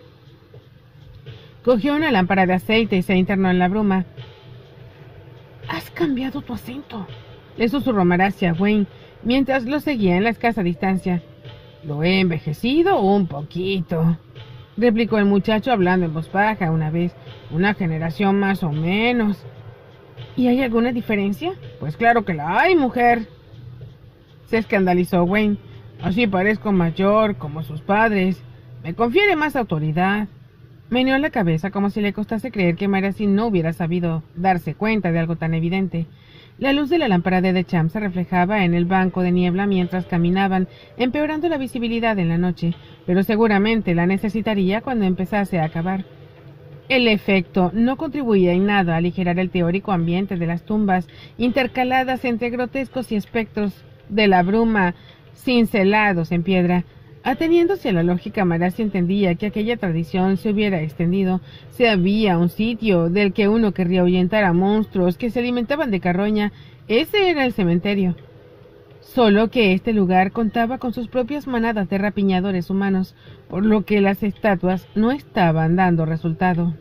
Cogió una lámpara de aceite y se internó en la bruma. «Has cambiado tu acento», le susurró Marassi a Wayne, mientras lo seguía en la escasa distancia. «Lo he envejecido un poquito», replicó el muchacho hablando en voz baja una vez. «Una generación más o menos». «¿Y hay alguna diferencia?» «Pues claro que la hay, mujer», se escandalizó Wayne. «Así parezco mayor, como sus padres. Me confiere más autoridad». Meneó la cabeza como si le costase creer que Marassi no hubiera sabido darse cuenta de algo tan evidente. La luz de la lámpara de Decham se reflejaba en el banco de niebla mientras caminaban, empeorando la visibilidad en la noche, pero seguramente la necesitaría cuando empezase a acabar. El efecto no contribuía en nada a aligerar el teórico ambiente de las tumbas, intercaladas entre grotescos y espectros de la bruma cincelados en piedra. Ateniéndose a la lógica, Marassi entendía que aquella tradición se hubiera extendido. Si había un sitio del que uno querría ahuyentar a monstruos que se alimentaban de carroña, ese era el cementerio. Solo que este lugar contaba con sus propias manadas de rapiñadores humanos, por lo que las estatuas no estaban dando resultado.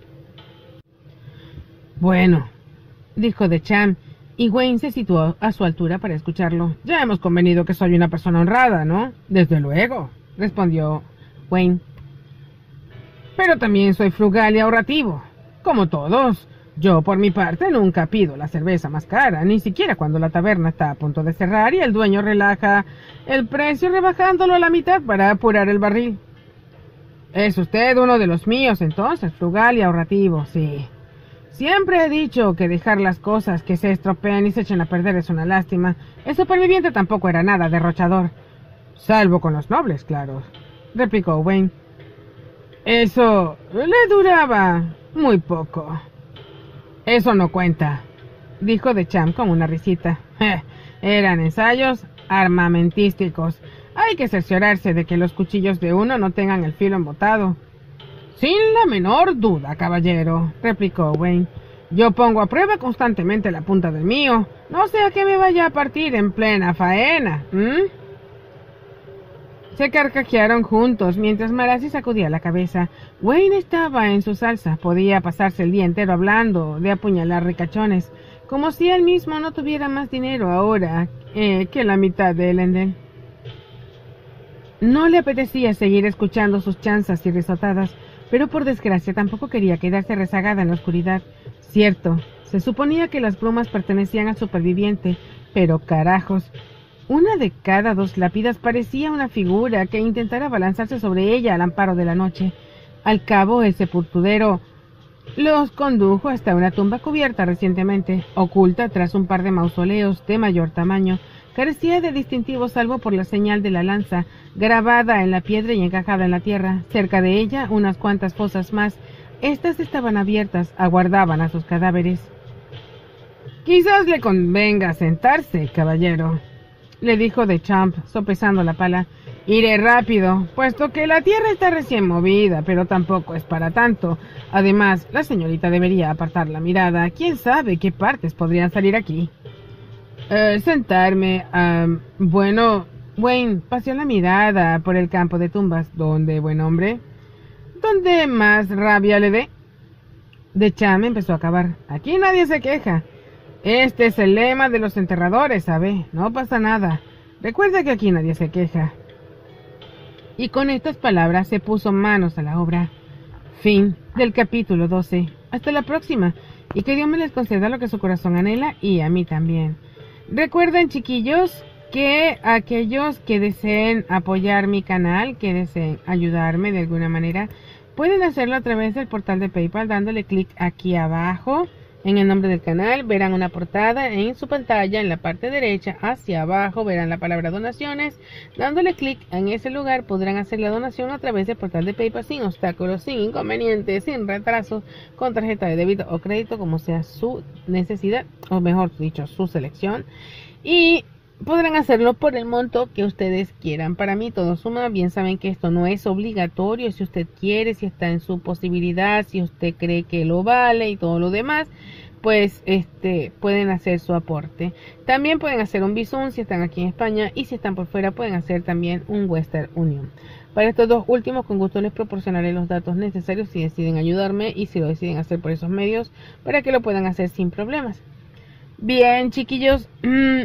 «Bueno», dijo Decham, y Wayne se situó a su altura para escucharlo. «Ya hemos convenido que soy una persona honrada, ¿no?» «Desde luego», respondió Wayne. «Pero también soy frugal y ahorrativo, como todos. Yo, por mi parte, nunca pido la cerveza más cara, ni siquiera cuando la taberna está a punto de cerrar y el dueño relaja el precio rebajándolo a la mitad para apurar el barril». «Es usted uno de los míos, entonces, frugal y ahorrativo, sí. Siempre he dicho que dejar las cosas que se estropean y se echan a perder es una lástima. El superviviente tampoco era nada derrochador. Salvo con los nobles, claro», replicó Wayne. «Eso le duraba muy poco». «Eso no cuenta», dijo Decham con una risita. «Je, eran ensayos armamentísticos. Hay que cerciorarse de que los cuchillos de uno no tengan el filo embotado». «Sin la menor duda, caballero», replicó Wayne. «Yo pongo a prueba constantemente la punta del mío. No sea que me vaya a partir en plena faena». ¿Mm? Se carcajearon juntos mientras Marassi sacudía la cabeza. Wayne estaba en su salsa. Podía pasarse el día entero hablando de apuñalar ricachones, como si él mismo no tuviera más dinero ahora eh, que la mitad de Elendel. No le apetecía seguir escuchando sus chanzas y risotadas, pero por desgracia tampoco quería quedarse rezagada en la oscuridad. Cierto, se suponía que las brumas pertenecían al superviviente, pero carajos, una de cada dos lápidas parecía una figura que intentara balanzarse sobre ella al amparo de la noche. Al cabo, el sepulturero los condujo hasta una tumba cubierta recientemente, oculta tras un par de mausoleos de mayor tamaño. Carecía de distintivo salvo por la señal de la lanza, grabada en la piedra y encajada en la tierra. Cerca de ella, unas cuantas fosas más. Estas estaban abiertas, aguardaban a sus cadáveres. «Quizás le convenga sentarse, caballero», le dijo Decham, sopesando la pala. «Iré rápido, puesto que la tierra está recién movida, pero tampoco es para tanto. Además, la señorita debería apartar la mirada. ¿Quién sabe qué partes podrían salir aquí?» Eh, sentarme. Um, bueno, Wayne paseó la mirada por el campo de tumbas. ¿Dónde, buen hombre? ¿Dónde más rabia le dé? Decham empezó a cavar. «Aquí nadie se queja. Este es el lema de los enterradores, ¿sabe? No pasa nada. Recuerda que aquí nadie se queja». Y con estas palabras se puso manos a la obra. Fin del capítulo doce. Hasta la próxima. Y que Dios me les conceda lo que su corazón anhela y a mí también. Recuerden, chiquillos, que aquellos que deseen apoyar mi canal, que deseen ayudarme de alguna manera, pueden hacerlo a través del portal de PayPal dándole clic aquí abajo en el nombre del canal. Verán una portada en su pantalla en la parte derecha hacia abajo, verán la palabra donaciones. Dándole clic en ese lugar podrán hacer la donación a través del portal de PayPal sin obstáculos, sin inconvenientes, sin retrasos, con tarjeta de débito o crédito, como sea su necesidad, o mejor dicho, su selección. Y podrán hacerlo por el monto que ustedes quieran. Para mí todo suma. Bien saben que esto no es obligatorio. Si usted quiere, si está en su posibilidad, si usted cree que lo vale y todo lo demás, pues este pueden hacer su aporte. También pueden hacer un Bizum si están aquí en España, y si están por fuera pueden hacer también un Western Union. Para estos dos últimos, con gusto les proporcionaré los datos necesarios si deciden ayudarme y si lo deciden hacer por esos medios, para que lo puedan hacer sin problemas. Bien, chiquillos, mmm,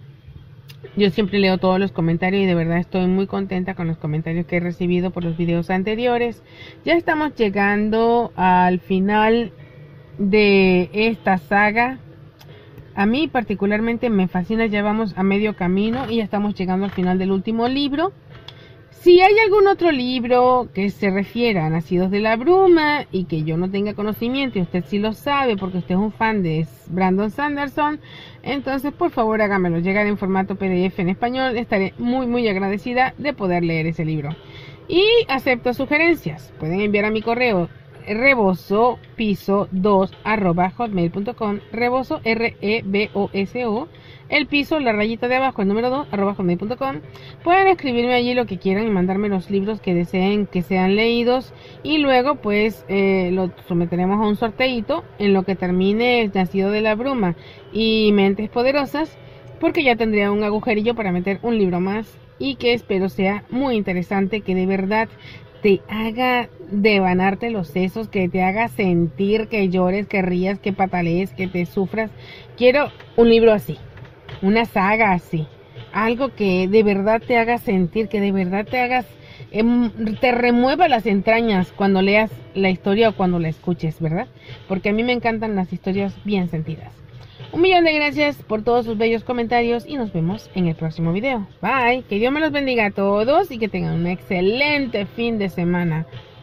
yo siempre leo todos los comentarios y de verdad estoy muy contenta con los comentarios que he recibido por los videos anteriores. Ya estamos llegando al final de esta saga. A mí particularmente me fascina. Ya vamos a medio camino y ya estamos llegando al final del último libro. Si hay algún otro libro que se refiera a Nacidos de la Bruma y que yo no tenga conocimiento y usted sí lo sabe porque usted es un fan de Brandon Sanderson, entonces por favor hágamelo llegar en formato P D F en español. Estaré muy muy agradecida de poder leer ese libro. Y acepto sugerencias. Pueden enviar a mi correo rebosopiso dos arroba hotmail punto com, reboso R E B O S O, el piso, la rayita de abajo, el número dos arroba hotmail punto com. Pueden escribirme allí lo que quieran y mandarme los libros que deseen que sean leídos, y luego pues eh, lo someteremos a un sorteito en lo que termine Nacido de la Bruma y Mentes Poderosas, porque ya tendría un agujerillo para meter un libro más y que espero sea muy interesante, que de verdad te haga devanarte los sesos, que te haga sentir, que llores, que rías, que patalees, que te sufras. Quiero un libro así, una saga así, algo que de verdad te haga sentir, que de verdad te hagas, eh, te remueva las entrañas cuando leas la historia o cuando la escuches, ¿verdad? Porque a mí me encantan las historias bien sentidas. Un millón de gracias por todos sus bellos comentarios y nos vemos en el próximo video. Bye, que Dios me los bendiga a todos y que tengan un excelente fin de semana.